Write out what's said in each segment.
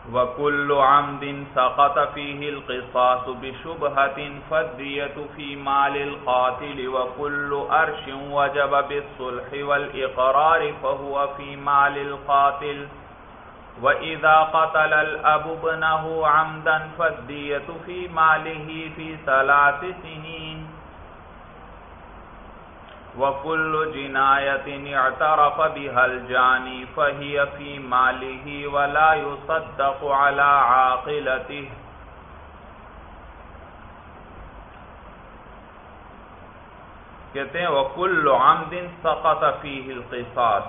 وَكُلُّ عَمْدٍ سَقَطَ فِيهِ الْقِصَاصُ بِشُبْهَةٍ فَالدِّيَةُ فِي مَالِ الْقَاتِلِ وَكُلُّ أَرْشٍ وَجَبَ بِالصُّلْحِ وَالْإِقْرَارِ فَهُوَ فِي مَالِ الْقَاتِلِ وَإِذَا قَتَلَ الْأَبُ ابْنَهُ عَمْدًا فَالدِّيَةُ فِي مَالِهِ فِي 3 سنين وَكُلُّ جِنَايَةٍ اعْتَرَفَ بِهَا الْجَانِي فَهِيَ فِي مَالِهِ وَلَا يُصَدَّقُ عَلَى عَاقِلَتِهِ کہتے ہیں وَكُلُّ عَمْدٍ سَقَطَ فِيهِ الْقِصَاص،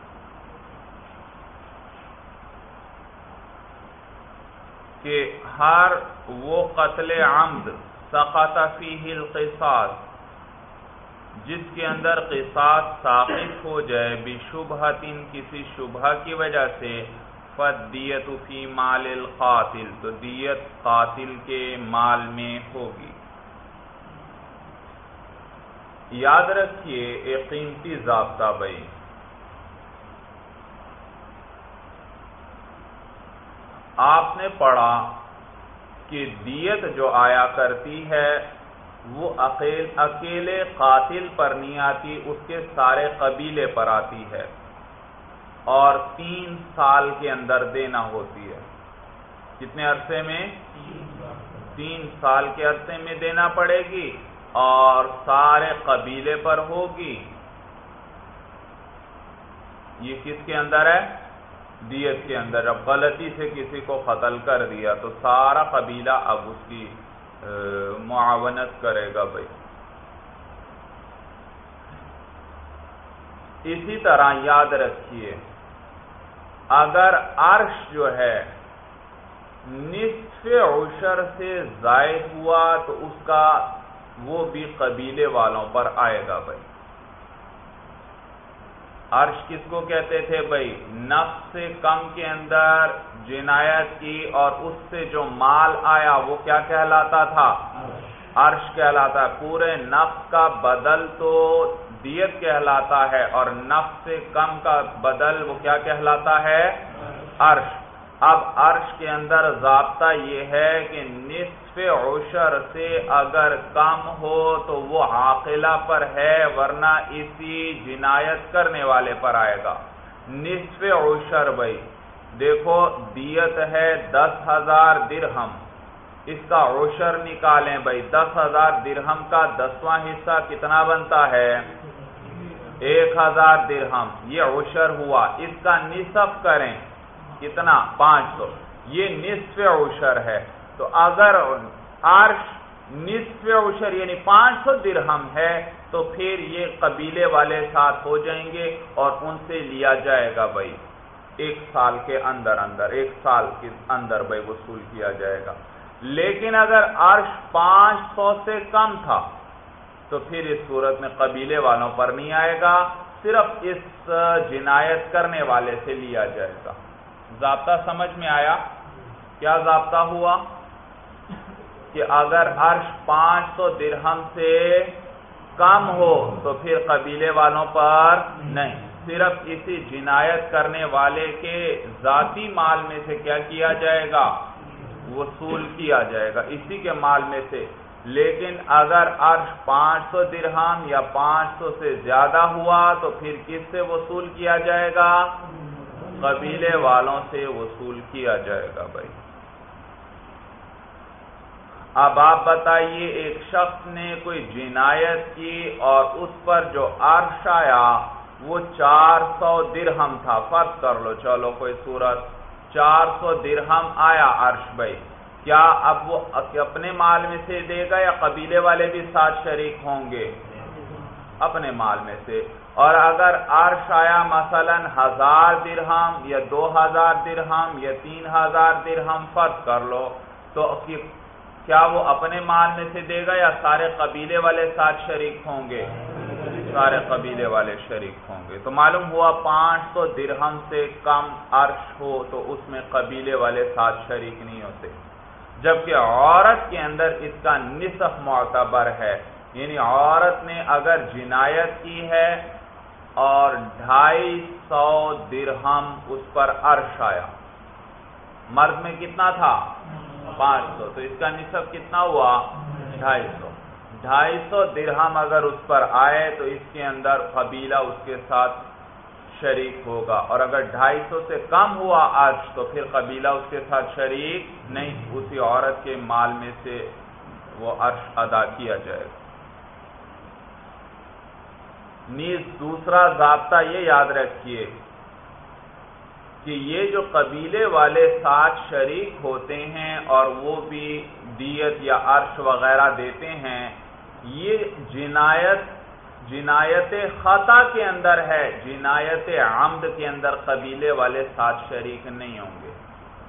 کہ ہر وہ قتل عمد سقط فیہ القصاص جس کے اندر قصاص ساقط ہو جائے بشبہۃ کسی شبہ کی وجہ سے فالدیۃ فی مال القاتل تو دیت قاتل کے مال میں ہوگی۔ یاد رکھیے ایک قیمتی ضابطہ بھائی، آپ نے پڑھا کہ دیت جو آیا کرتی ہے وہ اکیلے قاتل پر نہیں آتی، اس کے سارے قبیلے پر آتی ہے اور 3 سال کے اندر دینا ہوتی ہے۔ کتنے عرصے میں؟ 3 سال کے عرصے میں دینا پڑے گی اور سارے قبیلے پر ہوگی۔ یہ کس کے اندر ہے؟ دیت کے اندر۔ اب غلطی سے کسی کو قتل کر دیا تو سارا قبیلہ اب اس کی معاونت کرے گا بھائی۔ اسی طرح یاد رکھیے اگر عرش جو ہے نصف عشر سے زائد ہوا تو اس کا وہ بھی قبیلے والوں پر آئے گا بھائی۔ عرش کس کو کہتے تھے بھائی؟ نفس سے کم کے اندر جنایت کی اور اس سے جو مال آیا وہ کیا کہلاتا تھا؟ عرش کہلاتا ہے۔ پورے نفس کا بدل تو دیت کہلاتا ہے اور نفس سے کم کا بدل وہ کیا کہلاتا ہے؟ عرش۔ اب عرش کے اندر ضابطہ یہ ہے کہ نصف عشر سے اگر کم ہو تو وہ عاقلہ پر ہے، ورنہ اسی جنایت کرنے والے پر آئے گا۔ نصف عشر بھائی دیکھو دیت ہے 10,000 درہم، اس کا عشر نکالیں بھائی، 10,000 درہم کا 10واں حصہ کتنا بنتا ہے؟ 1,000 درہم، یہ عشر ہوا۔ اس کا نصف کریں کتنا؟ 500، یہ نصف عشر ہے۔ تو اگر عرش نصف عشر یعنی 500 درہم ہے تو پھر یہ قبیلے والے ساتھ ہو جائیں گے اور ان سے لیا جائے گا بھائی، 1 سال کے اندر 1 سال کے اندر بھائی وصول کیا جائے گا۔ لیکن اگر عرش 500 سے کم تھا تو پھر اس صورت میں قبیلے والوں پر نہیں آئے گا، صرف اس جنایت کرنے والے سے لیا جائے گا۔ ضابطہ سمجھ میں آیا؟ کیا ضابطہ ہوا؟ کہ اگر عرش 500 درہم سے کم ہو تو پھر قبیلے والوں پر نہیں، صرف اسی جنایت کرنے والے کے ذاتی مال میں سے کیا کیا جائے گا؟ وصول کیا جائے گا، اسی کے مال میں سے۔ لیکن اگر عرش 500 درہم یا 500 سے زیادہ ہوا تو پھر کس سے وصول کیا جائے گا؟ قبیلے والوں سے وصول کیا جائے گا بھائی۔ اب آپ بتائیے ایک شخص نے کوئی جنایت کی اور اس پر جو عرش آیا وہ 400 درہم تھا، فرض کر لو، چلو کوئی صورت 400 درہم آیا عرش بھائی، کیا اب وہ اپنے مال میں سے دے گا یا قبیلے والے بھی ساتھ شریک ہوں گے؟ اپنے مال میں سے۔ اور اگر عرش آیا مثلا 1000 درہم یا 2000 درہم یا 3000 درہم فرض کر لو، تو کیا وہ اپنے مال میں سے دے گا یا سارے قبیلے والے ساتھ شریک ہوں گے؟ سارے قبیلے والے شریک ہوں گے۔ تو معلوم ہوا 500 درہم سے کم عرش ہو تو اس میں قبیلے والے ساتھ شریک نہیں ہوتے، جبکہ عورت کے اندر اس کا نصف معتبر ہے، یعنی عورت نے اگر جنایت کی ہے اور 250 درہم اس پر عرش آیا، مرد میں کتنا تھا 500، تو اس کا نصف کتنا ہوا 250۔ 250 درہم اگر اس پر آئے تو اس کے اندر قبیلہ اس کے ساتھ شریک ہوگا، اور اگر 250 سے کم ہوا عرش تو پھر قبیلہ اس کے ساتھ شریک نہیں، اسی عورت کے مال میں سے وہ عرش ادا کیا جائے گا۔ نیز دوسرا ضابطہ یہ یاد رکھیے کہ یہ جو قبیلے والے ساتھ شریک ہوتے ہیں اور وہ بھی دیت یا عرش وغیرہ دیتے ہیں، یہ جنایت خطا کے اندر ہے، جنایت عمد کے اندر قبیلے والے ساتھ شریک نہیں ہوں گے۔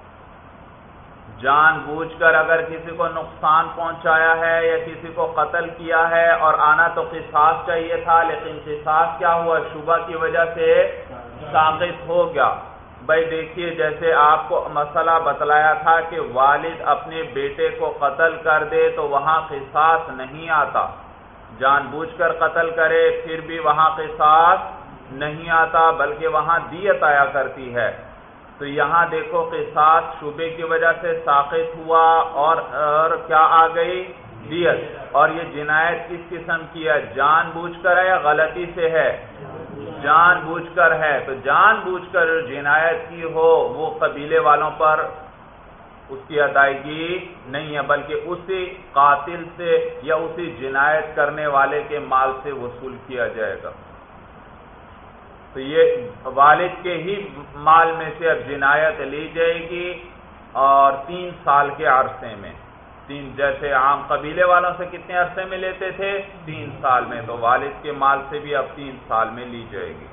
جان بوجھ کر اگر کسی کو نقصان پہنچایا ہے یا کسی کو قتل کیا ہے اور آنا تو قصاص چاہیے تھا، لیکن قصاص کیا ہوا، شبہ کی وجہ سے ساقط ہو گیا۔ بھائی دیکھیے، جیسے آپ کو مسئلہ بتلایا تھا کہ والد اپنے بیٹے کو قتل کر دے تو وہاں قصاص نہیں آتا، جان بوجھ کر قتل کرے پھر بھی وہاں قصاص نہیں آتا، بلکہ وہاں دیت آیا کرتی ہے۔ تو یہاں دیکھو قصاص شبے کی وجہ سے ساقط ہوا اور کیا آ گئی، دیت۔ اور یہ جنایت کس قسم کی ہے، جان بوجھ کر ہے یا غلطی سے ہے، جان بوجھ کر ہے۔ تو جان بوجھ کر جنایت کی ہو وہ قبیلے والوں پر اس کی ادائیگی نہیں ہے، بلکہ اسی قاتل سے یا اسی جنایت کرنے والے کے مال سے وصول کیا جائے گا۔ تو یہ والد کے ہی مال میں سے اب جنایت لی جائے گی، اور 3 سال کے عرصے میں، جیسے عام قبیلے والوں سے کتنے عرصے میں لیتے تھے، 3 سال میں، تو والد کے مال سے بھی اب 3 سال میں لی جائے گی۔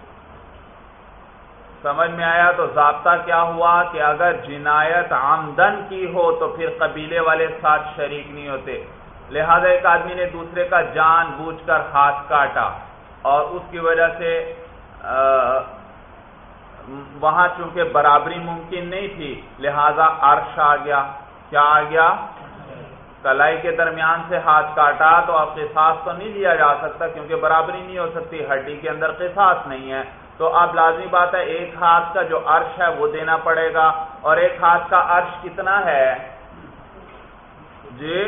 سمجھ میں آیا؟ تو ضابطہ کیا ہوا کہ اگر جنایت عمدن کی ہو تو پھر قبیلے والے ساتھ شریک نہیں ہوتے۔ لہذا ایک آدمی نے دوسرے کا جان بوجھ کر ہاتھ کاٹا اور اس کی وجہ سے وہاں چونکہ برابری ممکن نہیں تھی، لہذا عرش آ گیا۔ کیا آ گیا؟ کلائی کے درمیان سے ہاتھ کاٹا تو اب قصاص تو نہیں لیا جا سکتا کیونکہ برابری نہیں ہو سکتی، ہڈی کے اندر قصاص نہیں ہے، تو اب لازمی بات ہے ایک ہاتھ کا جو عرش ہے وہ دینا پڑے گا، اور ایک ہاتھ کا عرش کتنا ہے جی؟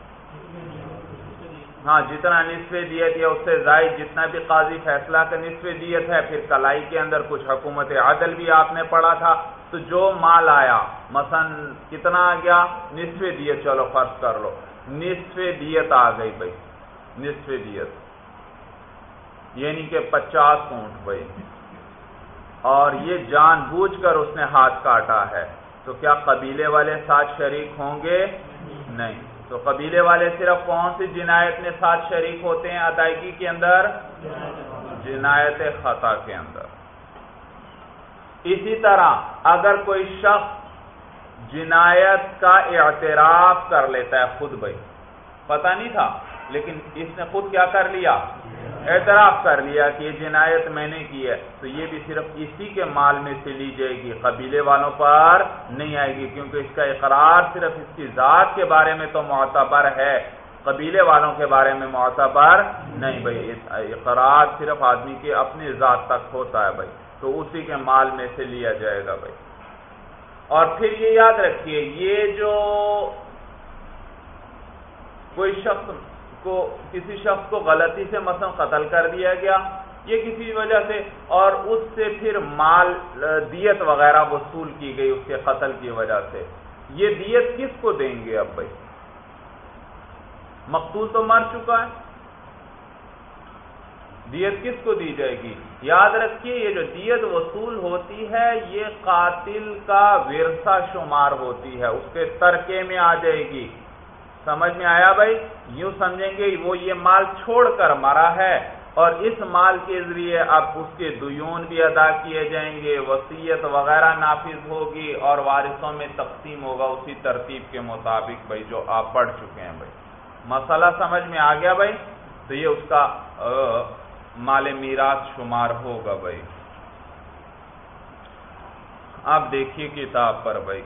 ہاں، جتنا نصف دیت یا اس سے زائد جتنا بھی قاضی فیصلہ کا نصف دیت ہے۔ پھر کلائی کے اندر کچھ حکومت عدل بھی آپ نے پڑھا تھا، تو جو مال آیا مثلا کتنا آ گیا، نصف دیت، چلو فرض کر لو نصف دیت آ گئی بھائی، نصف دیت یعنی کہ 50 اونٹ بھائی، اور یہ جان بوجھ کر اس نے ہاتھ کاٹا ہے، تو کیا قبیلے والے ساتھ شریک ہوں گے؟ نہیں۔ تو قبیلے والے صرف کون سی جنایت میں ساتھ شریک ہوتے ہیں ادائیگی کے اندر؟ جنایت خطا کے اندر۔ اسی طرح اگر کوئی شخص جنایت کا اعتراف کر لیتا ہے خود، بھائی پتہ نہیں تھا لیکن اس نے خود کیا کر لیا، اعتراف کر لیا کہ یہ جنایت میں نے کی ہے، تو یہ بھی صرف اسی کے مال میں سے لی جائے گی، قبیلے والوں پر نہیں آئے گی، کیونکہ اس کا اقرار صرف اس کی ذات کے بارے میں تو معتبر ہے، قبیلے والوں کے بارے میں معتبر نہیں بھائی، اقرار صرف آدمی کے اپنی ذات تک ہوتا ہے بھائی، تو اسی کے مال میں سے لیا جائے گا بھائی۔ اور پھر یہ یاد رکھیے، یہ جو کوئی کسی شخص کو غلطی سے مثلا قتل کر دیا گیا، یہ کسی وجہ سے، اور اس سے پھر مال دیت وغیرہ وصول کی گئی اس کے قتل کی وجہ سے، یہ دیت کس کو دیں گے اب بھائی؟ مقتول تو مر چکا ہے، دیت کس کو دی جائے گی؟ یاد رکھیے یہ جو دیت وصول ہوتی ہے یہ قاتل کا ورثہ شمار ہوتی ہے، اس کے ترکے میں آ جائے گی۔ سمجھ میں آیا بھائی؟ یوں سمجھیں گے وہ یہ مال چھوڑ کر مرا ہے اور اس مال کے ذریعے اب اس کے دیون بھی ادا کیے جائیں گے، وصیت وغیرہ نافذ ہوگی اور وارثوں میں تقسیم ہوگا اسی ترتیب کے مطابق بھائی جو آپ پڑھ چکے ہیں بھائی۔ مسئلہ سمجھ میں آ گیا بھائی؟ تو یہ اس کا مال میراث شمار ہوگا بھائی۔ اب دیکھیے کتاب پر بھائی،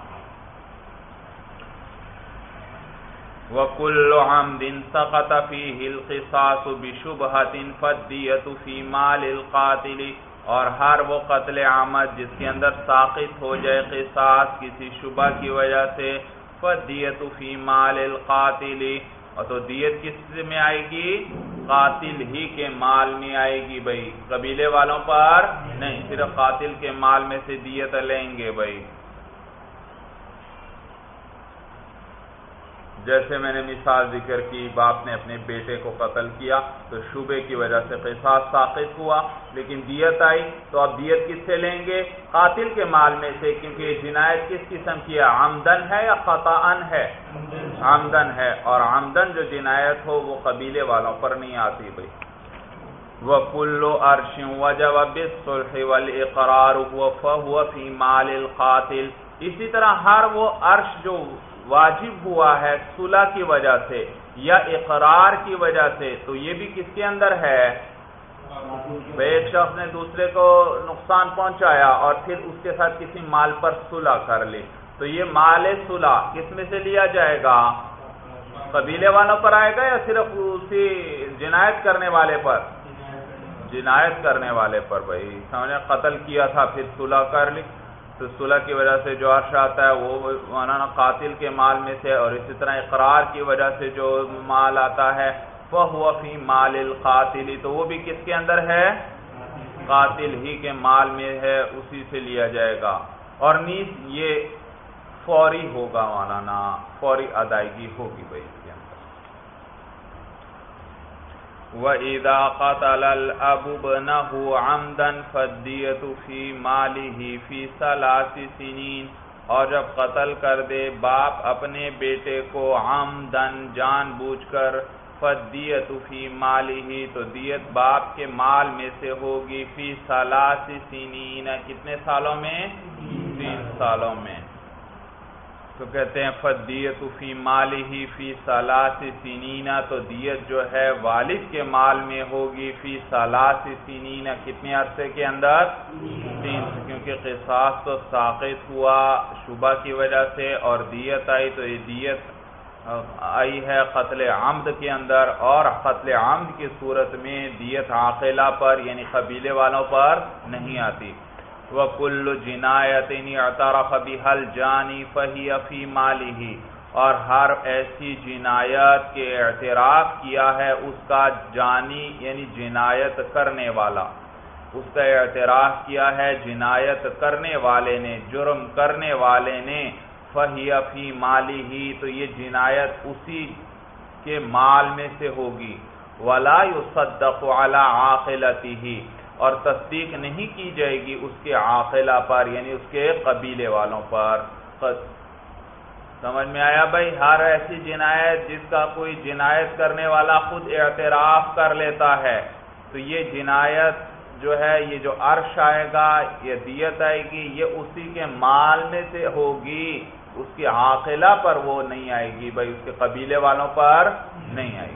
وَكُلُّ عَمْدٍ سَقَطَ فِيهِ الْقِصَاصُ بِشُبْهَةٍ فَالدِّيَةُ فِي مَالِ الْقَاتِلِ اور ہر وہ قتل عمد جس کے اندر ساقط ہو جائے قصاص کسی شبہ کی وجہ سے، فدیت فی مال القاتل، اور تو دیت کس میں آئے گی؟ قاتل ہی کے مال میں آئے گی بھائی، قبیلے والوں پر نہیں، صرف قاتل کے مال میں سے دیت لیں گے بھائی۔ جیسے میں نے مثال ذکر کی، باپ نے اپنے بیٹے کو قتل کیا تو شبے کی وجہ سے قصاص ساقط ہوا، لیکن دیت آئی تو اب دیت کس سے لیں گے؟ قاتل کے مال میں سے، کیونکہ یہ جنایت کس قسم کی ہے؟ عمدن ہے یا خطأً ہے؟ عمدن ہے، اور عمدن جو جنایت ہو وہ قبیلے والوں پر نہیں آتی بھائی۔ وَكُلُّ عَرْشٍ وَجَبَ بِالصُّلْحِ وَالْإِقْرَارُ فَهُوَ فِي مَالِ الْقَاتِلِ، اسی طرح ہر وہ عرش جو واجب ہوا ہے صلح کی وجہ سے یا اقرار کی وجہ سے، تو یہ بھی کس کے اندر ہے؟ ایک شخص نے دوسرے کو نقصان پہنچایا اور پھر اس کے ساتھ کسی مال پر صلح کر لی، تو یہ مال صلح کس میں سے لیا جائے گا؟ قبیلے والوں پر آئے گا یا صرف اسی جنایت کرنے والے پر؟ جنایت کرنے والے پر بھائی، سمجھے؟ قتل کیا تھا پھر صلح کر لی، تو صلح کی وجہ سے جو عرش آتا ہے وہ مولانا قاتل کے مال میں سے، اور اسی طرح اقرار کی وجہ سے جو مال آتا ہے فَهُوَ فِي مَالِ الْقَاتِلِ، تو وہ بھی کس کے اندر ہے؟ قاتل ہی کے مال میں ہے، اسی سے لیا جائے گا، اور نیز یہ فوری ہوگا مولانا، فوری ادائیگی ہوگی بھائی اس کے اندر۔ وَإِذَا قَتَلَ الْأَبُ ابْنَهُ عَمْدًا فَالدِّيَةُ فِي مَالِهِ فِي 3 سنین، اور جب قتل کر دے باپ اپنے بیٹے کو عمدن جان بوجھ کر، فَالدِّيَةُ فِي مَالِهِ تو دیت باپ کے مال میں سے ہوگی، فی 3 سنین کتنے سالوں میں؟ 3 سالوں میں۔ تو کہتے ہیں فَالدِّيَةُ فِي مَالِهِ فِي 3 سنین، تو دیت جو ہے والد کے مال میں ہوگی فی 3 سنین کتنے عرصے کے اندر؟ 3، کیونکہ قصاص تو ساقط ہوا شبہ کی وجہ سے، اور دیت آئی تو یہ دیت آئی ہے قتل عمد کے اندر، اور قتل عمد کی صورت میں دیت عاقلہ پر یعنی قبیلے والوں پر نہیں آتی۔ وَكُلُّ جِنَایَةٍ اعْتَرَفَ بِهَا الْجَانِي فَهِيَ فِي مَالِهِ، اور ہر ایسی جنایت کے اعتراف کیا ہے اس کا جانی یعنی جنایت کرنے والا، اس کا اعتراف کیا ہے جنایت کرنے والے نے، جرم کرنے والے نے، فَهِيَ فِي مَالِهِ تو یہ جنایت اسی کے مال میں سے ہوگی۔ وَلَا يُصَدَّقُ عَلَى عَاقِلَتِهِ، اور تصدیق نہیں کی جائے گی اس کے عاقلہ پر یعنی اس کے قبیلے والوں پر۔ سمجھ میں آیا بھائی؟ ہر ایسی جنایت جس کا کوئی جنایت کرنے والا خود اعتراف کر لیتا ہے، تو یہ جنایت جو ہے، یہ جو عرش آئے گا، یہ دیت آئے گی، یہ اسی کے مال میں سے ہوگی، اس کے عاقلہ پر وہ نہیں آئے گی بھائی، اس کے قبیلے والوں پر نہیں آئے گی۔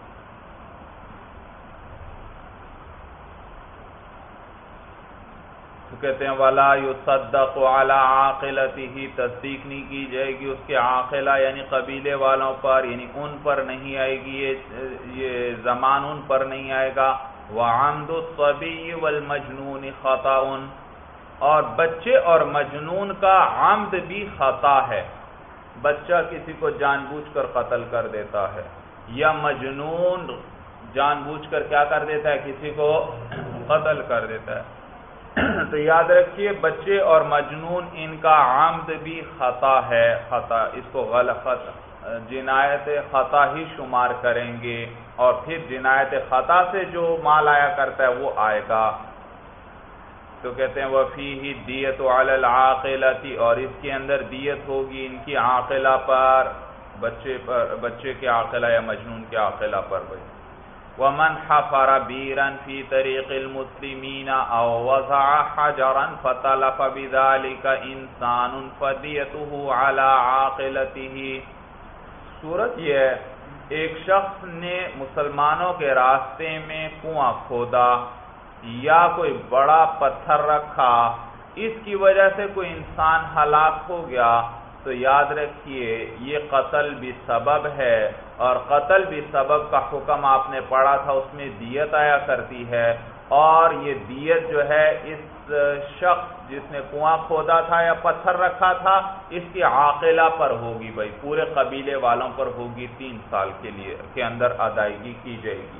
تو کہتے ہیں وَلَا يُصَدَّقُ عَلَى عَاقِلَتِهِ، تصدیق نہیں کی جائے گی اس کے عاقلہ یعنی قبیلے والوں پر، یعنی ان پر نہیں آئے گی، یہ زمان ان پر نہیں آئے گا۔ وَعَمْدُ الصَّبِيِّ وَالْمَجْنُونِ خَطَأٌ، اور بچے اور مجنون کا عمد بھی خطا ہے، بچہ کسی کو جان بوجھ کر قتل کر دیتا ہے، یا مجنون جان بوجھ کر کیا کر دیتا ہے؟ کسی کو قتل کر دیتا ہے۔ تو یاد رکھیے بچے اور مجنون ان کا عمد بھی خطا ہے، خطا، اس کو غلط جنایت خطا ہی شمار کریں گے، اور پھر جنایت خطا سے جو مال آیا کرتا ہے وہ آئے گا۔ تو کہتے ہیں وَفِيهِ الدِّيَةُ عَلَى الْعَاقِلَةِ، اور اس کے اندر دیت ہوگی ان کی عاقلہ پر، بچے کے عاقلہ یا مجنون کے عاقلہ پر بھائی۔ وَمَنْ حَفَرَ بِئْرًا فِي طَرِيقِ الْمُسْلِمِينَ أَوْ وَضَعَ حَجَرًا فَتَلَفَ بِذَلِكَ إِنسَانٌ فَدِيَتُهُ عَلَى عَاقِلَتِهِ، صورت یہ ہے ایک شخص نے مسلمانوں کے راستے میں کنواں کھودا یا کوئی بڑا پتھر رکھا، اس کی وجہ سے کوئی انسان ہلاک ہو گیا، تو یاد رکھیے یہ قتل بھی سبب ہے، اور قتل بھی سبب کا حکم آپ نے پڑھا تھا، اس میں دیت آیا کرتی ہے، اور یہ دیت جو ہے اس شخص جس نے کنواں کھودا تھا یا پتھر رکھا تھا اس کی عاقلہ پر ہوگی بھائی، پورے قبیلے والوں پر ہوگی، 3 سال کے اندر ادائیگی کی جائے گی۔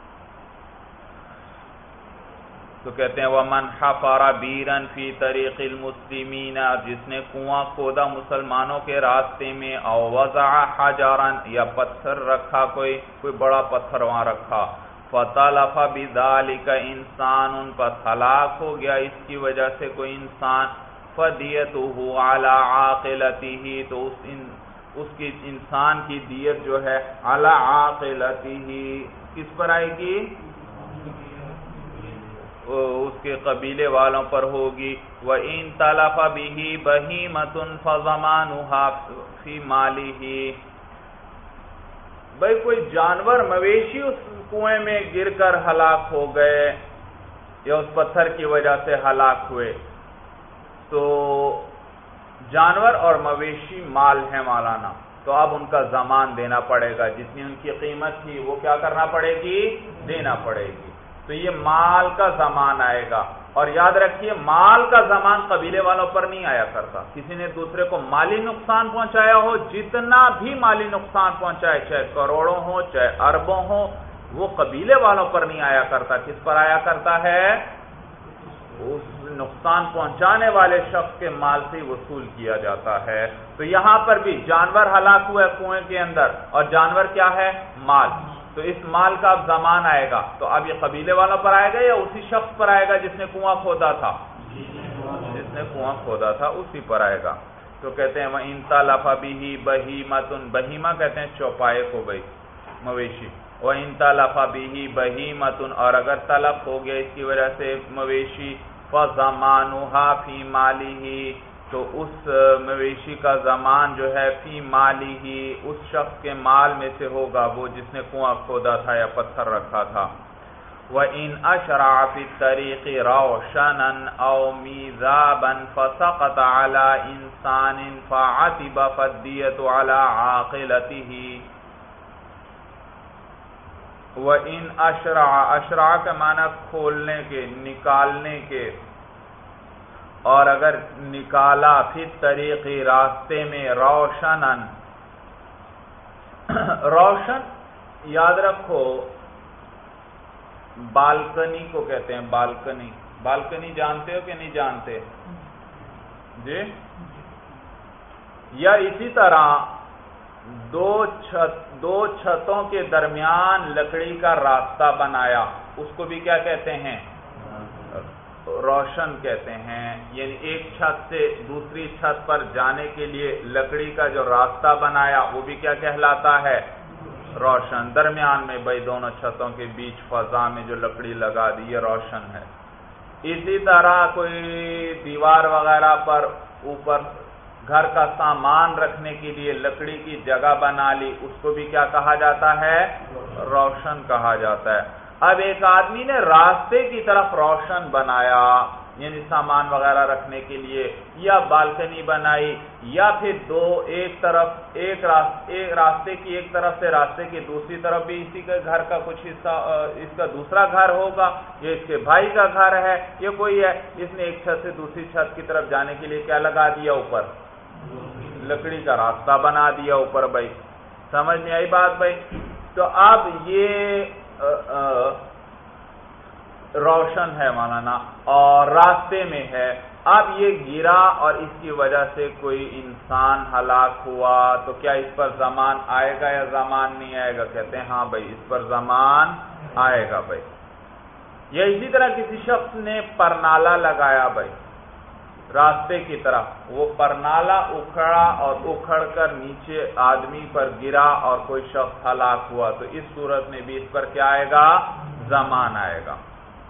تو کہتے ہیں وَمَنْ حَفَرَ بِيرًا فِي طَرِيقِ الْمُسْلِمِينَ، جس نے کنواں کھودا مسلمانوں کے راستے میں، او وضع حجرا، یا پتھر رکھا، کوئی بڑا پتھر وہاں رکھا، فَطَلَفَ بِذَلِكَ إِنسَانٌ، پس ہلاک ہو گیا اس کی وجہ سے کوئی انسان، فَدِيَتُهُ عَلَى عَاقِلَتِهِ، تو اس کی انسان کی دیت جو ہے عَلَى عَاقِلَتِهِ کس پر آئے گی؟ اس کے قبیلے والوں پر ہوگی۔ وَإِن تَلَفَ بِهِ بَهِيمَةٌ فَضَمَانُهَا فِي مَالِهِ، بھئی کوئی جانور مویشی اس کنویں میں گر کر ہلاک ہو گئے یا اس پتھر کی وجہ سے ہلاک ہوئے، تو جانور اور مویشی مال ہے مولانا، تو اب ان کا ضمان دینا پڑے گا، جتنی ان کی قیمت تھی وہ کیا کرنا پڑے گی؟ دینا پڑے گی۔ تو یہ مال کا ضمان آئے گا، اور یاد رکھیے مال کا ضمان قبیلے والوں پر نہیں آیا کرتا۔ کسی نے دوسرے کو مالی نقصان پہنچایا ہو، جتنا بھی مالی نقصان پہنچائے، چاہے کروڑوں ہو چاہے اربوں ہو، وہ قبیلے والوں پر نہیں آیا کرتا، کس پر آیا کرتا ہے؟ اس نقصان پہنچانے والے شخص کے مال سے وصول کیا جاتا ہے۔ تو یہاں پر بھی جانور ہلاک ہوا ہے کنویں کے اندر، اور جانور کیا ہے؟ مال، تو اس مال کا اب ضمان آئے گا، تو اب یہ قبیلے والوں پر آئے گا یا اسی شخص پر آئے گا جس نے کنواں کھودا تھا؟ جس نے کنواں کھودا تھا اسی پر آئے گا۔ تو کہتے ہیں وَإِن تَلَفَ بِهِ بَهِيمَةٌ، بہیمہ کہتے ہیں چوپائے کو بھائی، مویشی۔ وَإِن تَلَفَ بِهِ بَهِيمَةٌ، اور اگر تلف ہو گیا اس کی وجہ سے مویشی، فَضَمَانُهَا فِي مَالِهِ، تو اس مویشی کا ضمان جو ہے فی مالی ہی، اس شخص کے مال میں سے ہوگا، وہ جس نے کنواں کھودا تھا یا پتھر رکھا تھا۔ وَإِنْ أَشْرَعَ فِي الطَّرِيقِ رَوْشَنًا أَوْ مِيزَابًا فَسَقَطَ عَلَى إِنسَانٍ فَعَتِبَ فَالدِّيَةُ عَلَى عَاقِلَتِهِ۔ وَإِنْ أَشْرَعَ، أشرع کا معنی کھولنے کے، نکالنے کے، اور اگر نکالا فی طریقی راستے میں، روشنن، روشن یاد رکھو بالکنی کو کہتے ہیں، بالکنی، بالکنی جانتے ہو کہ نہیں جانتے؟ جی، یا اسی طرح دو چھتوں کے درمیان لکڑی کا راستہ بنایا، اس کو بھی کیا کہتے ہیں؟ روشن کہتے ہیں، یعنی ایک چھت سے دوسری چھت پر جانے کے لیے لکڑی کا جو راستہ بنایا وہ بھی کیا کہلاتا ہے؟ روشن۔ درمیان میں بھائی دونوں چھتوں کے بیچ فضا میں جو لکڑی لگا دی، یہ روشن ہے۔ اسی طرح کوئی دیوار وغیرہ پر اوپر گھر کا سامان رکھنے کے لیے لکڑی کی جگہ بنا لی، اس کو بھی کیا کہا جاتا ہے؟ روشن کہا جاتا ہے۔ اب ایک آدمی نے راستے کی طرف روشن بنایا، یعنی سامان وغیرہ رکھنے کے لیے، یا بالکنی بنائی، یا پھر ایک راستے کی ایک طرف سے راستے کی دوسری طرف بھی اسی کے گھر کا کچھ حصہ، اس کا دوسرا گھر ہوگا، یہ اس کے بھائی کا گھر ہے، یہ کوئی ہے، اس نے ایک چھت سے دوسری چھت کی طرف جانے کے لیے کیا لگا دیا؟ اوپر لکڑی کا راستہ بنا دیا اوپر۔ بھائی سمجھ میں آئی بات بھائی؟ تو اب یہ روشن ہے مولانا، اور راستے میں ہے، اب یہ گرا اور اس کی وجہ سے کوئی انسان ہلاک ہوا، تو کیا اس پر ضمان آئے گا یا ضمان نہیں آئے گا؟ کہتے ہیں ہاں بھائی اس پر ضمان آئے گا بھائی۔ یا اسی طرح کسی شخص نے پرنالا لگایا بھائی راستے کی طرف، وہ پرنالا اکھڑا اور اکھڑ کر نیچے آدمی پر گرا اور کوئی شخص ہلاک ہوا، تو اس صورت میں بھی اس پر کیا آئے گا؟ ضمان آئے گا۔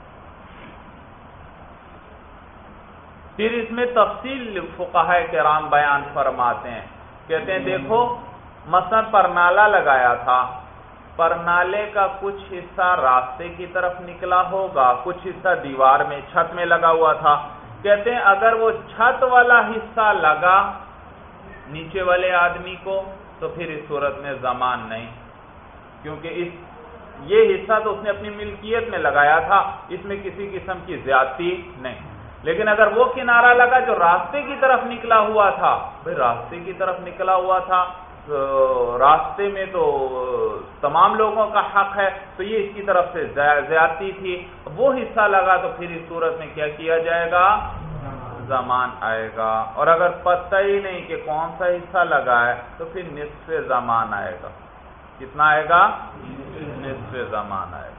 پھر اس میں تفصیل فقہاء کرام بیان فرماتے ہیں، کہتے ہیں دیکھو مثلا پرنالا لگایا تھا، پرنالے کا کچھ حصہ راستے کی طرف نکلا ہوگا، کچھ حصہ دیوار میں چھت میں لگا ہوا تھا۔ کہتے ہیں اگر وہ چھت والا حصہ لگا نیچے والے آدمی کو تو پھر اس صورت میں ضمان نہیں، کیونکہ اس یہ حصہ تو اس نے اپنی ملکیت میں لگایا تھا، اس میں کسی قسم کی زیادتی نہیں۔ لیکن اگر وہ کنارہ لگا جو راستے کی طرف نکلا ہوا تھا، بھئی راستے کی طرف نکلا ہوا تھا تو راستے میں تو تمام لوگوں کا حق ہے، تو یہ اس کی طرف سے زیادتی تھی، وہ حصہ لگا تو پھر اس صورت میں کیا کیا جائے گا؟ ضمان آئے گا۔ اور اگر پتہ ہی نہیں کہ کون سا حصہ لگا ہے تو پھر نصف ضمان آئے گا۔ کتنا آئے گا؟ نصف ضمان آئے گا۔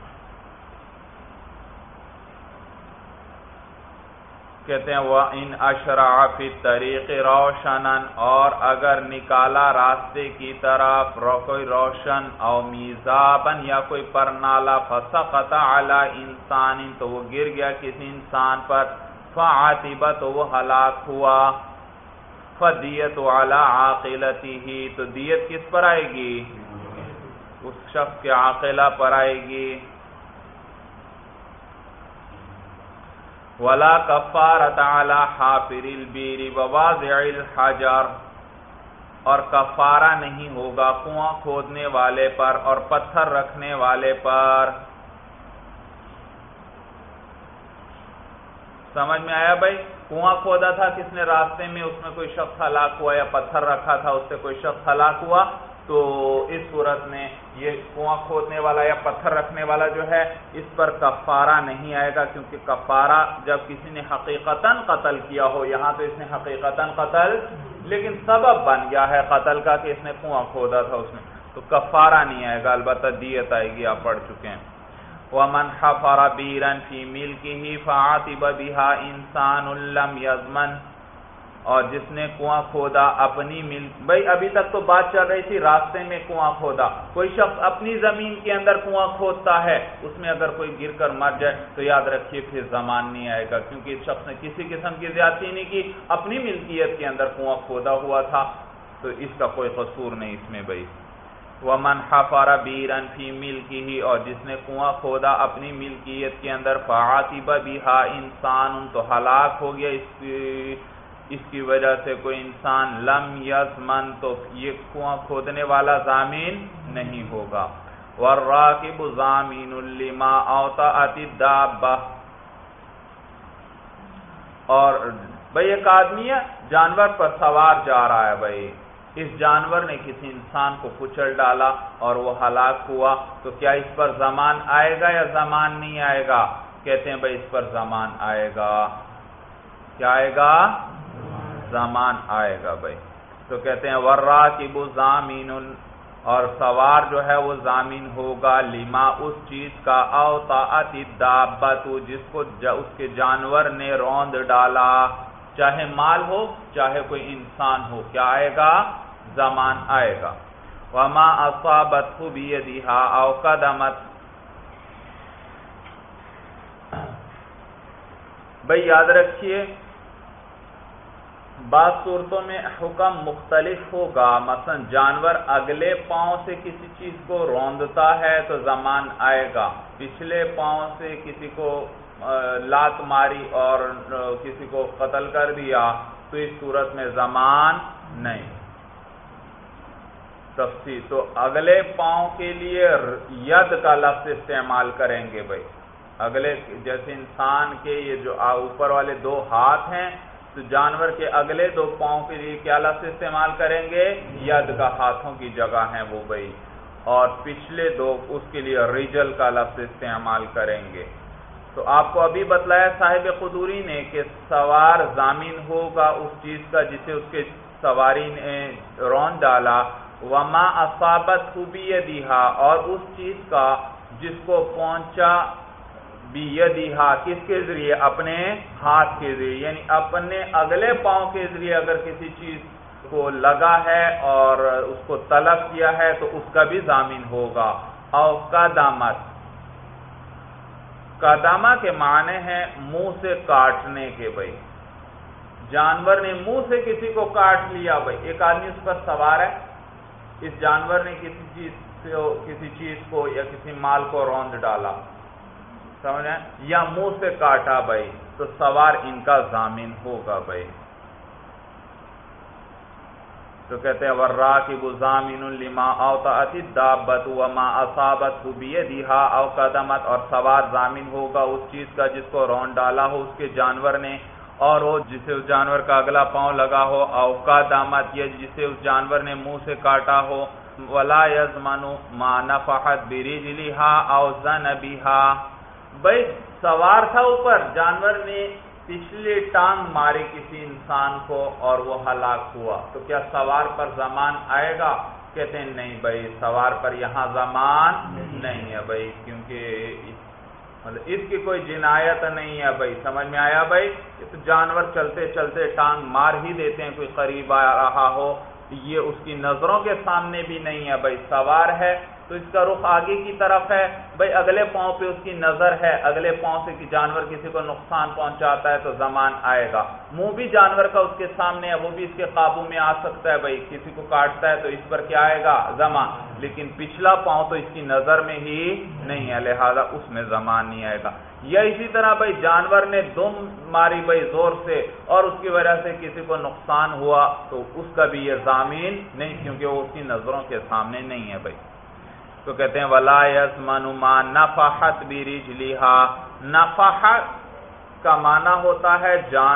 کہتے ہیں وَإِنْ أَشْرَعَ فِي الطَّرِيقِ رَوْشَنًا، اور اگر نکالا راستے کی طرف کوئی روشن او میزابن یا کوئی پرنالا، فَسَقَطَ عَلَى إِنسَانٍ، تو وہ گر گیا کسی انسان پر، فَعَتِبَ، تو وہ ہلاک ہوا، فَدِيَةُ عَلَى عَاقِلَتِهِ، تو دیت کس پر آئے گی؟ اس شخص کے عاقلہ پر آئے گی۔ وَلَا كَفَّارَةَ عَلَى حَافِرِ الْبِئْرِ وَوَاضِعِ الْحَجَرِ، اور کفارہ نہیں ہوگا کنواں کھودنے والے پر اور پتھر رکھنے والے پر۔ سمجھ میں آیا بھائی؟ کنواں کھودا تھا کس نے راستے میں، اس میں کوئی شخص ہلاک ہوا، یا پتھر رکھا تھا اس سے کوئی شخص ہلاک ہوا، تو اس صورت میں یہ کنواں کھودنے والا یا پتھر رکھنے والا جو ہے اس پر کفارہ نہیں آئے گا، کیونکہ کفارہ جب کسی نے حقیقتاً قتل کیا ہو، یہاں تو اس نے حقیقتاً قتل، لیکن سبب بن گیا ہے قتل کا کہ اس نے کنواں کھودا تھا، اس میں تو کفارہ نہیں آئے گا، البتہ دیت آئے گی، آپ پڑھ چکے ہیں۔ وَمَنْ حَفَرَ بِئْرًا فِي مِلْكِهِ فَعَاتِبَ بِهَا إِنسَانٌ لَمْ يَضْمَنْ، اور جس نے کنواں کھودا اپنی ملک، بھئی ابھی تک تو بات چل رہی تھی راستے میں کنواں کھودا، کوئی شخص اپنی زمین کے اندر کنواں کھودتا ہے، اس میں اگر کوئی گر کر مر جائے تو یاد رکھیے پھر ضمان نہیں آئے گا، کیونکہ اس شخص نے کسی قسم کی زیادتی نہیں کی، اپنی ملکیت کے اندر کنواں کھودا ہوا تھا، تو اس کا کوئی قصور نہیں اس میں بھئی۔ وَمَنْ حَفَرَ بِئْرًا فِي مِلْكِهِ، اور جس نے کنواں کھودا اپنی ملکیت کے اندر، فَعَاتِبَ بِهَا إِنسَانٌ، تو ہلاک ہو گیا اس کی وجہ سے کوئی انسان، لم یضمن، تو یہ کنواں کھودنے والا ضامین نہیں ہوگا۔ وَالرَّاكِبُ ضَامِنٌ لِمَا أَوْطَأَتِ الدَّابَّةُ، اور بھئی ایک آدمی ہے جانور پر سوار جا رہا ہے، بھئی اس جانور نے کسی انسان کو کچل ڈالا اور وہ ہلاک ہوا، تو کیا اس پر ضمان آئے گا یا ضمان نہیں آئے گا؟ کہتے ہیں بھئی اس پر ضمان آئے گا۔ کیا آئے گا؟ ضمان آئے گا بھئی۔ تو کہتے ہیں وَالرَّاكِبُ ضَامِنٌ، اور سوار جو ہے وہ ضامن ہوگا، لما اس چیز کا، أَوْطَأَتِ الدَّابَّةُ، جس کو اس کے جانور نے روند ڈالا، چاہے مال ہو چاہے کوئی انسان ہو، کیا آئے گا؟ ضمان آئے گا۔ وَمَا أَصَابَتْهُ بِيَدِهَا أَوْ قَدَمَتْ، بھئی یاد رکھیے بعض صورتوں میں حکم مختلف ہوگا، مثلا جانور اگلے پاؤں سے کسی چیز کو روندتا ہے تو ضمان آئے گا، پچھلے پاؤں سے کسی کو لات ماری اور کسی کو قتل کر دیا تو اس صورت میں ضمان نہیں۔ تفصیل تو اگلے پاؤں کے لیے ید کا لفظ استعمال کریں گے بھائی، اگلے جیسے انسان کے یہ جو اوپر والے دو ہاتھ ہیں، تو جانور کے اگلے دو پاؤں کے لیے کیا لفظ استعمال کریں گے؟ ید کا، ہاتھوں کی جگہ ہیں وہ بھائی، اور پچھلے دو اس کے لیے رجل کا لفظ استعمال کریں گے۔ تو آپ کو ابھی بتلایا صاحب قدوری نے کہ سوار ضامن ہوگا اس چیز کا جسے اس کے سواری نے رون ڈالا، وما اصابتہ بیدہا، اور اس چیز کا جس کو پہنچا بیدہا، کس کے ذریعے؟ اپنے ہاتھ کے ذریعے، یعنی اپنے اگلے پاؤں کے ذریعے اگر کسی چیز کو لگا ہے اور اس کو تلف کیا ہے تو اس کا بھی ضامن ہوگا۔ او قدمت، قدمہ کے معنی ہیں منہ سے کاٹنے کے بھائی، جانور نے منہ سے کسی کو کاٹ لیا بھائی، ایک آدمی اس پر سوار ہے، اس جانور نے کسی چیز کو یا کسی مال کو روند ڈالا، سمجھ رہے ہیں، یا منہ سے کاٹا بھائی، تو سوار ان کا ضامن ہوگا بھائی۔ تو کہتے ہیں والراکب ضامن لما اوطأت الدابۃ وما اصابته بیدہا او قدمت، اور سوار ضامن ہوگا اس چیز کا جس کو رون ڈالا ہو اس کے جانور نے، اور وہ جسے اس جانور کا اگلا پاؤں لگا ہو، او قدمت یا جسے اس جانور نے منہ سے کاٹا ہو، ولا یضمن ما نفحت برجلها او ذنبها۔ بھئی سوار تھا اوپر، جانور نے پچھلی ٹانگ ماری کسی انسان کو اور وہ ہلاک ہوا، تو کیا سوار پر ضمان آئے گا؟ کہتے ہیں نہیں بھائی، سوار پر یہاں ضمان نہیں ہے بھائی، کیونکہ اس کی کوئی جنایت نہیں ہے بھائی۔ سمجھ میں آیا بھائی؟ تو جانور چلتے چلتے ٹانگ مار ہی دیتے ہیں، کوئی قریب آ رہا ہو، یہ اس کی نظروں کے سامنے بھی نہیں ہے بھائی، سوار ہے تو اس کا رخ آگے کی طرف ہے بھائی، اگلے پاؤں پہ اس کی نظر ہے، اگلے پاؤں سے جانور کسی کو نقصان پہنچاتا ہے تو ضمان آئے گا۔ منہ بھی جانور کا اس کے سامنے ہے، وہ بھی اس کے قابو میں آ سکتا ہے بھائی، کسی کو کاٹتا ہے تو اس پر کیا آئے گا؟ ضمان، لیکن پچھلا پاؤں تو اس کی نظر میں ہی نہیں ہے، لہذا اس میں ضمان نہیں آئے گا۔ یا اسی طرح بھائی جانور نے دم ماری بھائی زور سے اور اس کی وجہ سے کسی کو نقصان ہوا تو اس کا بھی یہ ضامین نہیں، کیونکہ وہ اس کی نظروں کے سامنے نہیں ہے بھائی۔ تو کہتے ہیں ولا یضمن ما نفحت برجلها۔ نفح کا معنی ہوتا ہے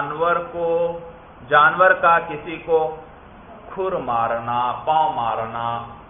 جانور کا کسی کو کھر مارنا، پاؤں مارنا،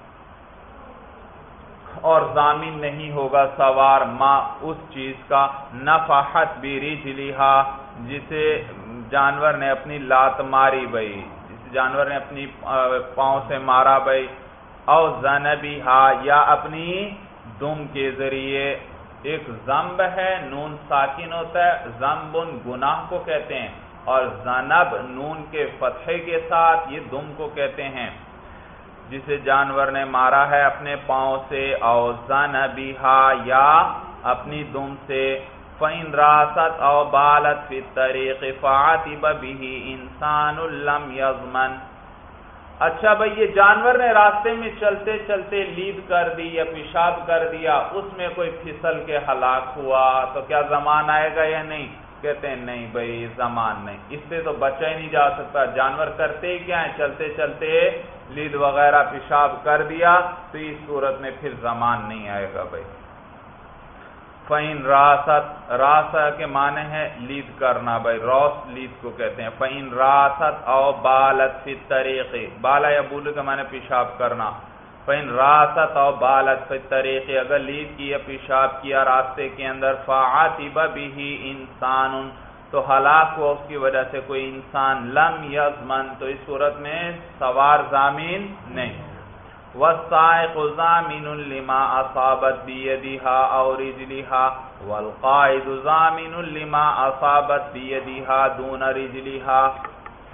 اور ضامن نہیں ہوگا سوار ما اس چیز کا نفحت برجلها جسے جانور نے اپنی لات ماری بھائی، جس جانور نے اپنی پاؤں سے مارا بھائی، او ذنبہا یا اپنی دم کے ذریعے۔ ایک ذنب ہے، نون ساکن ہوتا ہے، ذنبن گناہ کو کہتے ہیں، اور ذنب نون کے فتحے کے ساتھ یہ دم کو کہتے ہیں، جسے جانور نے مارا ہے اپنے پاؤں سے، او ذنبہا یا اپنی دم سے۔ فَإِن رَاسَتْ أَوْ بَالَتْ فِي الطَّرِيقِ فَعَاتِبَ بِهِ إِنسَانٌ لَمْ يَضْمَنْ۔ اچھا بھئی یہ جانور نے راستے میں چلتے چلتے لید کر دی یا پیشاب کر دیا، اس میں کوئی پھسل کے ہلاک ہوا تو کیا ضمان آئے گا یا نہیں؟ کہتے ہیں نہیں بھئی ضمان نہیں، اس سے تو بچا ہی نہیں جا سکتا۔ جانور کرتے ہی کیا ہیں؟ چلتے چلتے لید وغیرہ پیشاب کر دیا تو اس صورت میں پھر ضمان نہیں آئے گا بھئی۔ فَإِن رَاسَتْ، راسا کے معنی ہے لید کرنا بھائی، روس لید کو کہتے ہیں۔ فَإِن رَاسَتْ أَوْ بَالَتْ فِي الطَّرِيقِ، بالا یا بولو کے معنی پیشاب کرنا۔ فَإِن رَاسَتْ أَوْ بَالَتْ فِي الطَّرِيقِ، اگر لید کی یا پیشاب کیا راستے کے اندر، فَعَاتِبَ بِهِ إِنسَانٌ، تو ہلاک ہوا اس کی وجہ سے کوئی انسان، لم یضمن، تو اس صورت میں سوار ضامن نہیں۔ والسائق ضامن لما اصابت بيدها او رجلها والقائد ضامن لما اصابت بيدها دون رجلها۔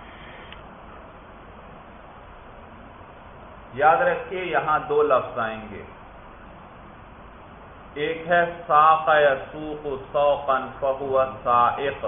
یاد رکھیے یہاں دو لفظ آئیں گے، ایک ہے ساق یسوق سوقا فهو سائق،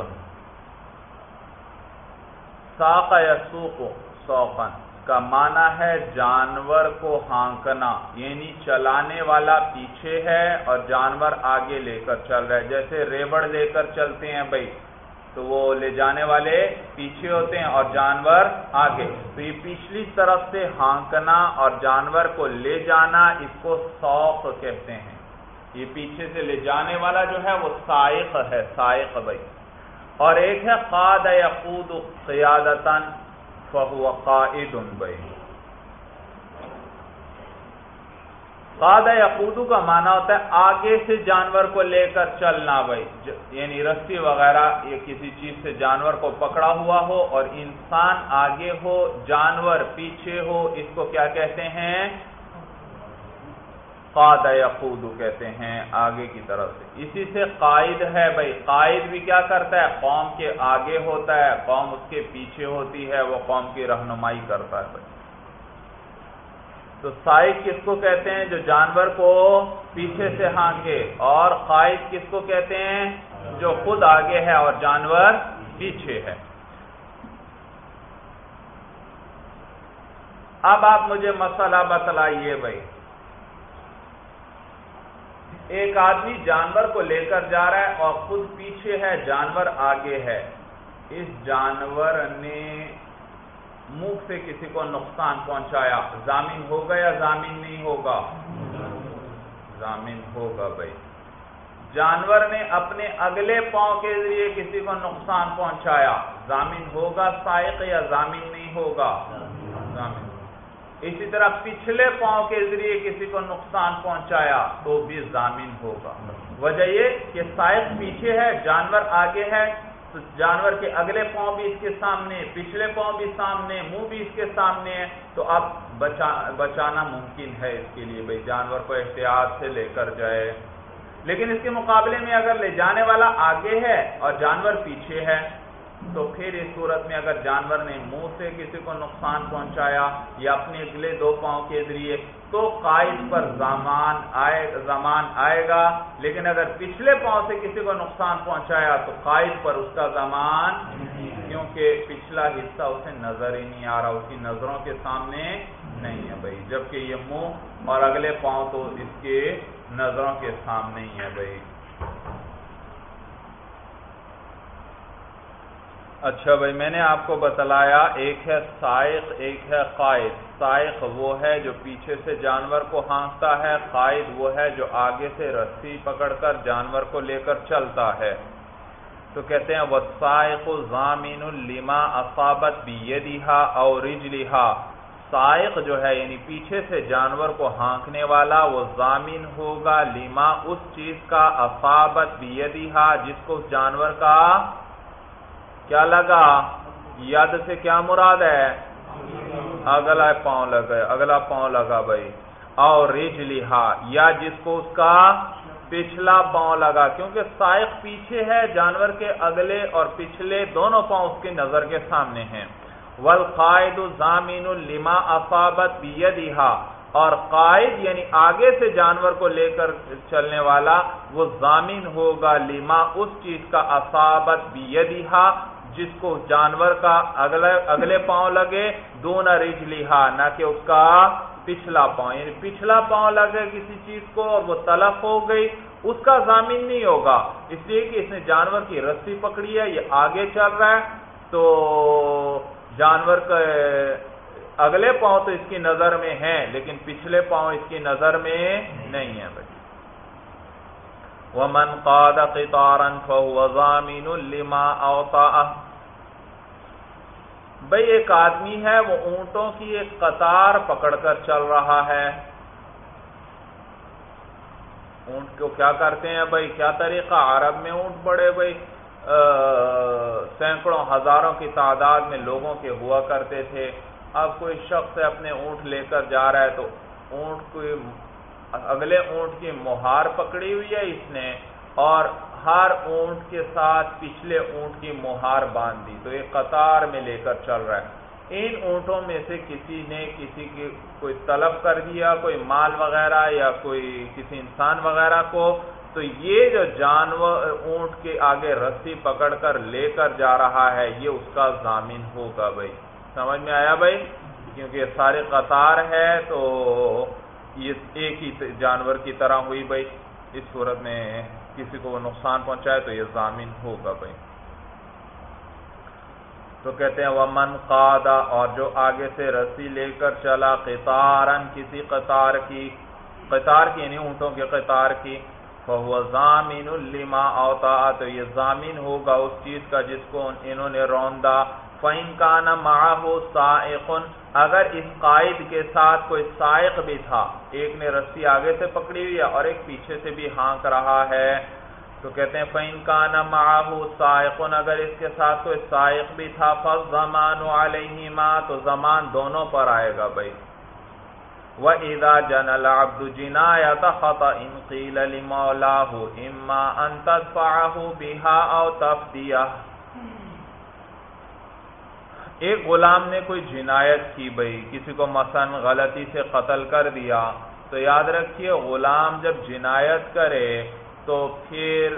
ساق یسوق سوقا کا معنی ہے جانور کو ہانکنا، یعنی چلانے والا پیچھے ہے اور جانور آگے لے کر چل رہا ہے، جیسے ریوڑ لے کر چلتے ہیں بھائی تو وہ لے جانے والے پیچھے ہوتے ہیں اور جانور آگے، تو یہ پچھلی طرف سے ہانکنا اور جانور کو لے جانا اس کو سوق کہتے ہیں۔ یہ پیچھے سے لے جانے والا جو ہے وہ سائق ہے، سائق بھائی۔ اور ایک ہے قاد یقود قیادتاً فَهُوَ قَائِدٌ بھائی، قاد یقود کا معنی ہوتا ہے آگے سے جانور کو لے کر چلنا بھائی، یعنی رسی وغیرہ یا کسی چیز سے جانور کو پکڑا ہوا ہو اور انسان آگے ہو جانور پیچھے ہو، اس کو کیا کہتے ہیں؟ قاد یقود کہتے ہیں، آگے کی طرف سے۔ اسی سے قائد ہے بھائی، قائد بھی کیا کرتا ہے؟ قوم کے آگے ہوتا ہے، قوم اس کے پیچھے ہوتی ہے، وہ قوم کی رہنمائی کرتا ہے بھائی۔ تو سائق کس کو کہتے ہیں؟ جو جانور کو پیچھے سے ہانکے، اور قائد کس کو کہتے ہیں؟ جو خود آگے ہے اور جانور پیچھے ہے۔ اب آپ مجھے مسئلہ بتلائیے بھائی، ایک آدمی جانور کو لے کر جا رہا ہے اور خود پیچھے ہے، جانور آگے ہے، اس جانور نے منہ سے کسی کو نقصان پہنچایا، ضامن ہوگا یا ضامن نہیں ہوگا؟ ضامن ہوگا بھائی۔ جانور نے اپنے اگلے پاؤں کے ذریعے کسی کو نقصان پہنچایا، ضامن ہوگا سائق یا ضامن نہیں ہوگا؟ ضامن۔ اسی طرح پچھلے پاؤں کے ذریعے کسی کو نقصان پہنچایا تو بھی ضامن ہوگا۔ وجہ یہ کہ سائق پیچھے ہے، جانور آگے ہے، تو جانور کے اگلے پاؤں بھی اس کے سامنے، پچھلے پاؤں بھی سامنے، منہ بھی اس کے سامنے ہے، تو اب بچانا ممکن ہے اس کے لیے بھائی، جانور کو احتیاط سے لے کر جائے۔ لیکن اس کے مقابلے میں اگر لے جانے والا آگے ہے اور جانور پیچھے ہے تو پھر اس صورت میں اگر جانور نے منہ سے کسی کو نقصان پہنچایا یا اپنے اگلے دو پاؤں کے ذریعے تو قائد پر ضمان آئے گا، لیکن اگر پچھلے پاؤں سے کسی کو نقصان پہنچایا تو قائد پر اس کا ضمان، کیونکہ پچھلا حصہ اسے نظر ہی نہیں آ رہا، اس کی نظروں کے سامنے نہیں ہے بھائی، جبکہ یہ منہ اور اگلے پاؤں تو اس کے نظروں کے سامنے ہی ہے بھائی۔ اچھا بھائی، میں نے آپ کو بتلایا ایک ہے سائق، ایک ہے قائد۔ سائق وہ ہے جو پیچھے سے جانور کو ہانکتا ہے، قائد وہ ہے جو آگے سے رسی پکڑ کر جانور کو لے کر چلتا ہے۔ تو کہتے ہیں وَالسَّائِقُ ضَامِنٌ لِمَا أَصَابَتْ بِيَدِهَا أَوْ رِجْلِهَا۔ سائق جو ہے یعنی پیچھے سے جانور کو ہانکنے والا، وہ ضامن ہوگا لما اس چیز کا اصابت بیدہا جس کو اس جانور کا کیا لگا، ید سے کیا مراد ہے، اگلا پاؤں لگا بھائی، اور رجلہا یا جس کو اس کا پچھلا پاؤں لگا، کیونکہ سائق پیچھے ہے، جانور کے اگلے اور پچھلے دونوں پاؤں اس کی نظر کے سامنے ہیں۔ والقائد ضامن لما اصابت بیدہا، اور قائد یعنی آگے سے جانور کو لے کر چلنے والا وہ ضامن ہوگا لما اس چیز کا اصابت بیدہا جس کو جانور کا اگلے پاؤں لگے، دون رجلہا نہ کہ اس کا پچھلا پاؤں، یعنی پچھلا پاؤں لگے کسی چیز کو اور وہ تلف ہو گئی، اس کا ضامن نہیں ہوگا، اس لیے کہ اس نے جانور کی رسی پکڑی ہے، یہ آگے چل رہا ہے، تو جانور کا اگلے پاؤں تو اس کی نظر میں ہیں لیکن پچھلے پاؤں اس کی نظر میں نہیں ہے بھائی۔ وَمَنْ قَادَ قِطَارًا فَهُوَ ضَامِنٌ لِمَا أَوْطَأَهُ۔ بھئی ایک آدمی ہے، وہ اونٹوں کی ایک قطار پکڑ کر چل رہا ہے۔ اونٹ کو کیا کرتے ہیں بھئی، کیا طریقہ، عرب میں اونٹ بڑے بھئی سینکڑوں ہزاروں کی تعداد میں لوگوں کے ہوا کرتے تھے۔ اب کوئی شخص اپنے اونٹ لے کر جا رہا ہے تو اونٹ کو اگلے اونٹ کی مہار پکڑی ہوئی ہے اس نے، اور ہر اونٹ کے ساتھ پچھلے اونٹ کی مہار باندھ دی، تو ایک قطار میں لے کر چل رہا ہے۔ ان اونٹوں میں سے کسی نے کسی کی کوئی طلب کر دیا، کوئی مال وغیرہ یا کوئی کسی انسان وغیرہ کو، تو یہ جو جانور اونٹ کے آگے رسی پکڑ کر لے کر جا رہا ہے یہ اس کا ضامن ہوگا بھائی۔ سمجھ میں آیا بھائی، کیونکہ یہ سارے قطار ہے تو یہ ایک ہی جانور کی طرح ہوئی بھائی، اس صورت میں کسی کو وہ نقصان پہنچائے تو یہ ضامن ہوگا بھائی۔ تو کہتے ہیں وَمَنْ قَادَ، اور جو آگے سے رسی لے کر چلا، قطاراً کسی قطار کی یعنی اونٹوں کے قطار کی، فَهُوَ ضَامِنٌ لِمَا أَوْطَأَ، تو یہ ضامن ہوگا اس چیز کا جس کو انہوں نے روندا۔ فَإِنْ كَانَ مَعَهُ سَائِقٌ، اگر اس قائد کے ساتھ کوئی سائق بھی تھا، ایک نے رسی آگے سے پکڑی ہوئی ہے اور ایک پیچھے سے بھی ہانک رہا ہے، تو کہتے ہیں فَإِنْ كَانَ مَعَهُ سَائِقٌ، اگر اس کے ساتھ کوئی سائق بھی تھا، فَالضَّمَانُ عَلَيْهِمَا، تو ضمان دونوں پر آئے گا بھائی۔ وَإِذَا جَنَى الْعَبْدُ جِنَايَةَ خَطَئٍ قِيلَ لِمَوْلَاهُ إِمَّا أَن تَدْفَعَهُ بِهَا أَوْ تَفْدِيَهُ۔ ایک غلام نے کوئی جنایت کی بھئی، کسی کو مثلا غلطی سے قتل کر دیا، تو یاد رکھیے غلام جب جنایت کرے تو پھر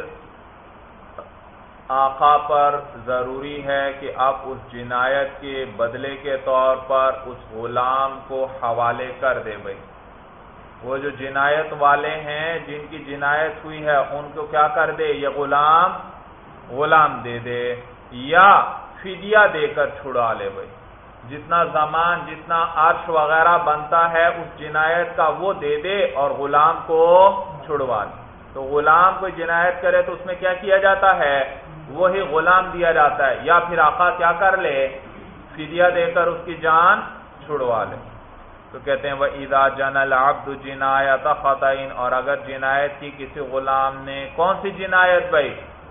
آقا پر ضروری ہے کہ آپ اس جنایت کے بدلے کے طور پر اس غلام کو حوالے کر دے بھئی۔ وہ جو جنایت والے ہیں جن کی جنایت ہوئی ہے ان کو کیا کر دے، یہ غلام دے دے، یا فدیہ دے کر چھڑا لے بھئی، جتنا زمان جتنا عرش وغیرہ بنتا ہے اس جنایت کا وہ دے دے اور غلام کو چھڑوا لے. تو غلام کوئی جنایت کرے تو اس میں کیا کیا جاتا ہے؟ وہی غلام دیا جاتا ہے، یا پھر آقا کیا کر لے؟ فدیہ دے کر اس کی جان چھڑوا لے. تو کہتے ہیں وَإِذَا جَنَى الْعَبْدُ جِنَایَةَ خَطَئٍ، اور اگر جنایت کی کسی غلام نے، کون سی جنایت بھائی؟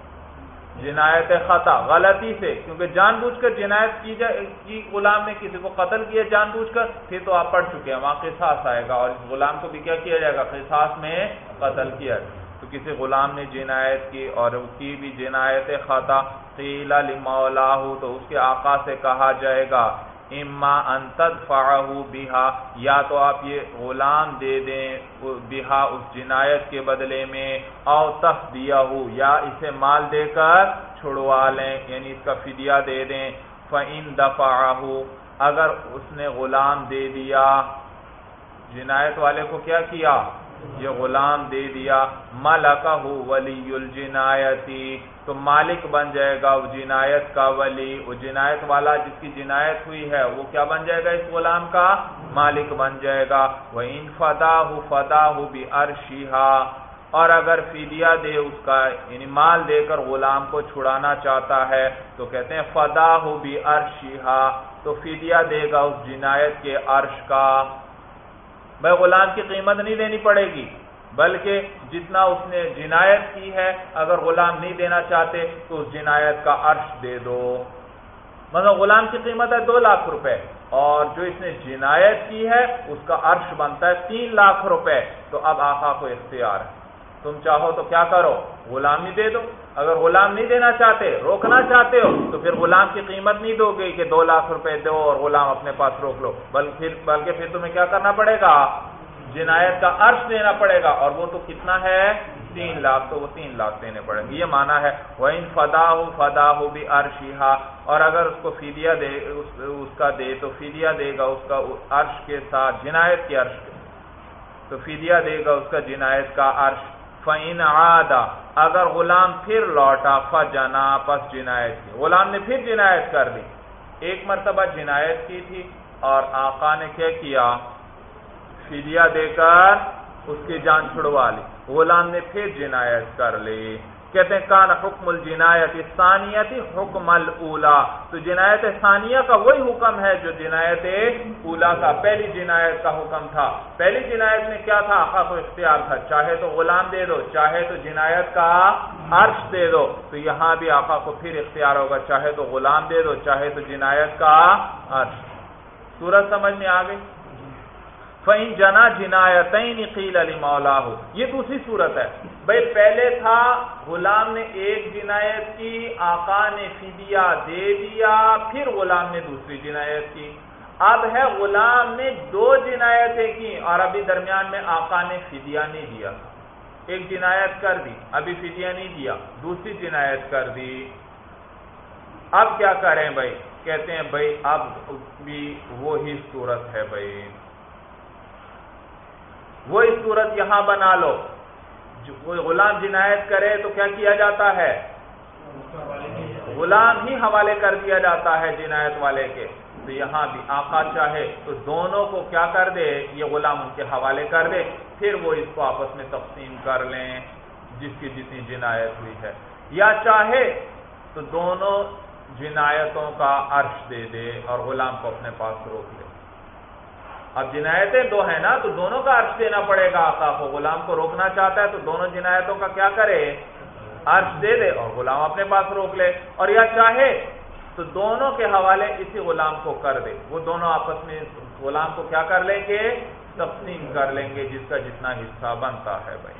جنایت خطا، غلطی سے، کیونکہ جان بوجھ کر جنایت کی جائے کی غلام نے کسی کو قتل کیا جان بوجھ کر، پھر تو آپ پڑھ چکے ہیں وہاں قصاص آئے گا، اور اس غلام کو بھی کیا کیا جائے گا؟ قصاص میں قتل کیا. تو کسی غلام نے جنایت کی اور کی بھی جنایت خطا، قیل لمولاہ، تو اس کے آقا سے کہا جائے گا اما ان تدفعہ بہا، یا تو آپ یہ غلام دے دیں بہا اس جنایت کے بدلے میں، او تفدیہ، یا اسے مال دے کر چھڑوا لیں، یعنی اس کا فدیہ دے دیں. فإن دفعہ، اگر اس نے غلام دے دیا، جنایت والے کو کیا کیا؟ یہ غلام دے دیا، ملکہ ولی الجنایتی، تو مالک بن جائے گا وہ جنایت کا ولی، وہ جنایت والا جس کی جنایت ہوئی ہے وہ کیا بن جائے گا؟ اس غلام کا مالک بن جائے گا. وَإِن فَدَاهُ فَدَاهُ بِأَرْشِهَا، اور اگر فدیہ دے اس کا، یعنی مال دے کر غلام کو چھڑانا چاہتا ہے، تو کہتے ہیں فَدَاهُ بِأَرْشِهَا، تو فدیہ دے گا اس جنایت کے عرش کا. بھائی غلام کی قیمت نہیں دینی پڑے گی، بلکہ جتنا اس نے جنایت کی ہے، اگر غلام نہیں دینا چاہتے تو اس جنایت کا عرش دے دو. مطلب غلام کی قیمت ہے 2 لاکھ روپے، اور جو اس نے جنایت کی ہے اس کا عرش بنتا ہے 3 لاکھ روپے. تو اب آقا کو اختیار ہے، تم چاہو تو کیا کرو؟ غلام ہی دے دو. اگر غلام نہیں دینا چاہتے، روکنا چاہتے ہو، تو پھر غلام کی قیمت نہیں دو گے کہ 2 لاکھ روپے دو اور غلام اپنے پاس روک لو، بلکہ پھر تمہیں کیا کرنا پڑے گا؟ جنایت کا عرش دینا پڑے گا، اور وہ تو کتنا ہے؟ 3 لاکھ، تو وہ 3 لاکھ دینے پڑیں گے. یہ معنی ہے وَإِن فَدَاهُ فَدَاهُ بِأَرْشِهَا، اور اگر اس کو فدیہ دے، اس کا دے تو فدیہ دے گا اس کا عرش کے ساتھ، جنایت کے عرش کے، تو فدیہ دے گا اس کا جنایت کا عرش. فَإِنْ عَادَ، اگر غلام پھر لوٹا، فَجَنَا، پس جنایت کی، غلام نے پھر جنایت کر دی. ایک مرتبہ جنایت کی تھی اور آقا نے کیا کیا؟ فدیہ دے کر اس کی جان چھڑوا لی. غلام نے پھر جنایت کر لی. کہتے ہیں کان حکم الجنایت الثانیۃ حکم الاولی، تو جنایت ثانیہ کا وہی حکم ہے جو جنایت اولی کا، پہلی جنایت کا حکم تھا. پہلی جنایت میں کیا تھا؟ آقا کو اختیار تھا، چاہے تو غلام دے دو، چاہے تو جنایت کا عرش دے دو. تو یہاں بھی آقا کو پھر اختیار ہوگا، چاہے تو غلام دے دو، چاہے تو جنایت کا عرش. سورج سمجھ میں آ گئی؟ فَإِن جَنَا جِنَایَتَيْنِ قِیلَ لِمَوْلَاهُ، یہ دوسری صورت ہے. بھئی پہلے تھا غلام نے ایک جنایت کی، آقا نے فدیہ دے دیا، پھر غلام نے دوسری جنایت کی. اب ہے غلام نے 2 جنایتیں کی اور ابھی درمیان میں آقا نے فدیہ نہیں دیا. ایک جنایت کر دی، ابھی فدیہ نہیں دیا، دوسری جنایت کر دی. اب کیا کریں بھائی؟ کہتے ہیں بھائی اب بھی وہی صورت ہے بھائی، وہی صورت یہاں بنا لو. کوئی غلام جنایت کرے تو کیا کیا جاتا ہے؟ غلام ہی حوالے کر دیا جاتا ہے جنایت والے کے. تو یہاں بھی آقا چاہے تو دونوں کو کیا کر دے؟ یہ غلام ان کے حوالے کر دے، پھر وہ اس کو آپس میں تقسیم کر لیں جس کی جتنی جنایت ہوئی ہے. یا چاہے تو دونوں جنایتوں کا عرش دے دے اور غلام کو اپنے پاس روک لے. اب جنایتیں 2 ہیں نا، تو دونوں کا عرش دینا پڑے گا آقا کو. غلام کو روکنا چاہتا ہے تو دونوں جنایتوں کا کیا کرے؟ عرش دے دے اور غلام اپنے پاس روک لے. اور یا چاہے تو دونوں کے حوالے اسی غلام کو کر دے، وہ دونوں آپس میں غلام کو کیا کر لیں گے؟ تقسیم کر لیں گے جس کا جتنا حصہ بنتا ہے بھائی.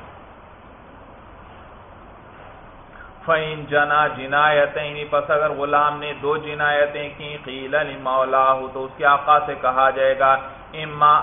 فَإِن جَنَا جِنَایَتَيْنِ، پس اگر غلام نے 2 جنایتیں کی، قِیلَ لِمَوْلَاهُ، تو اس کے آقا سے کہا جائے گا اما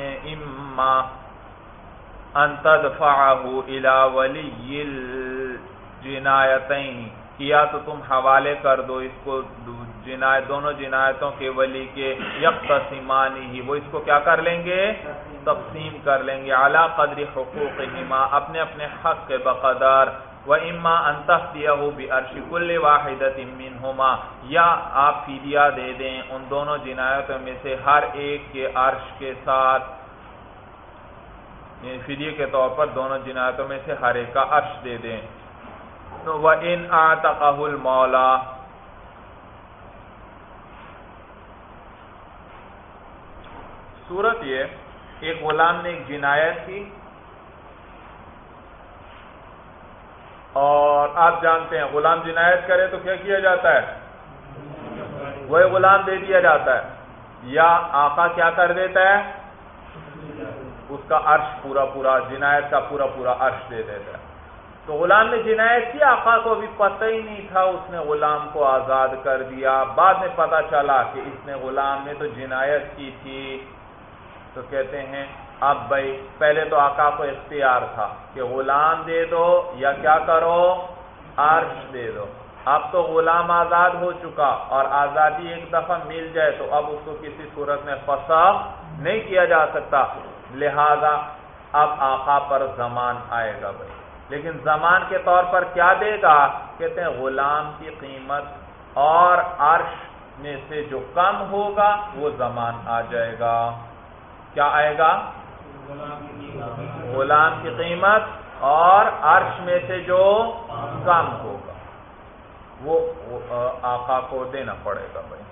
ان تدفعه الى ولی الجنایتین، یا تو تم حوالے کر دو اس کو دونوں جنایتوں کے ولی کے، یقتسمانہ، وہ اس کو کیا کر لیں گے؟ تقسیم کر لیں گے، علی قدر حقوقہما، اپنے اپنے حق کے بقدر. وَإِمَّا أَن تَفْدِيَهُ بِأَرْشِ كُلِّ وَاحِدَةٍ مِّنْهُمَا، یا آپ فدیہ دے دیں ان دونوں جنایتوں میں سے ہر ایک کے عرش کے ساتھ، یعنی فدیے کے طور پر دونوں جنایتوں میں سے ہر ایک کا عرش دے دیں۔ وَإِنْ أَعْتَقَهُ الْمَوْلَى، صورت یہ ایک غلام نے ایک جنایت کی، اور آپ جانتے ہیں غلام جنایت کرے تو کیا کیا جاتا ہے؟ وہی غلام دے دیا جاتا ہے، یا آقا کیا کر دیتا ہے؟ اس کا عرش پورا جنایت کا پورا عرش دے دیتا ہے۔ تو غلام نے جنایت کی، آقا کو بھی پتہ ہی نہیں تھا، اس نے غلام کو آزاد کر دیا، بعد میں پتہ چلا کہ اس نے غلام نے تو جنایت کی تھی، تو کہتے ہیں اب بھائی پہلے تو آقا کو اختیار تھا کہ غلام دے دو یا کیا کرو، عرش دے دو۔ اب تو غلام آزاد ہو چکا، اور آزادی ایک دفعہ مل جائے تو اب اس کو کسی صورت میں فسخ نہیں کیا جا سکتا، لہذا اب آقا پر ضمان آئے گا بھائی۔ لیکن ضمان کے طور پر کیا دے گا؟ کہتے ہیں غلام کی قیمت اور عرش میں سے جو کم ہوگا وہ ضمان آ جائے گا۔ کیا آئے گا؟ غلام کی قیمت اور عرش میں سے جو کم ہوگا وہ آقا کو دینا پڑے گا بھائی۔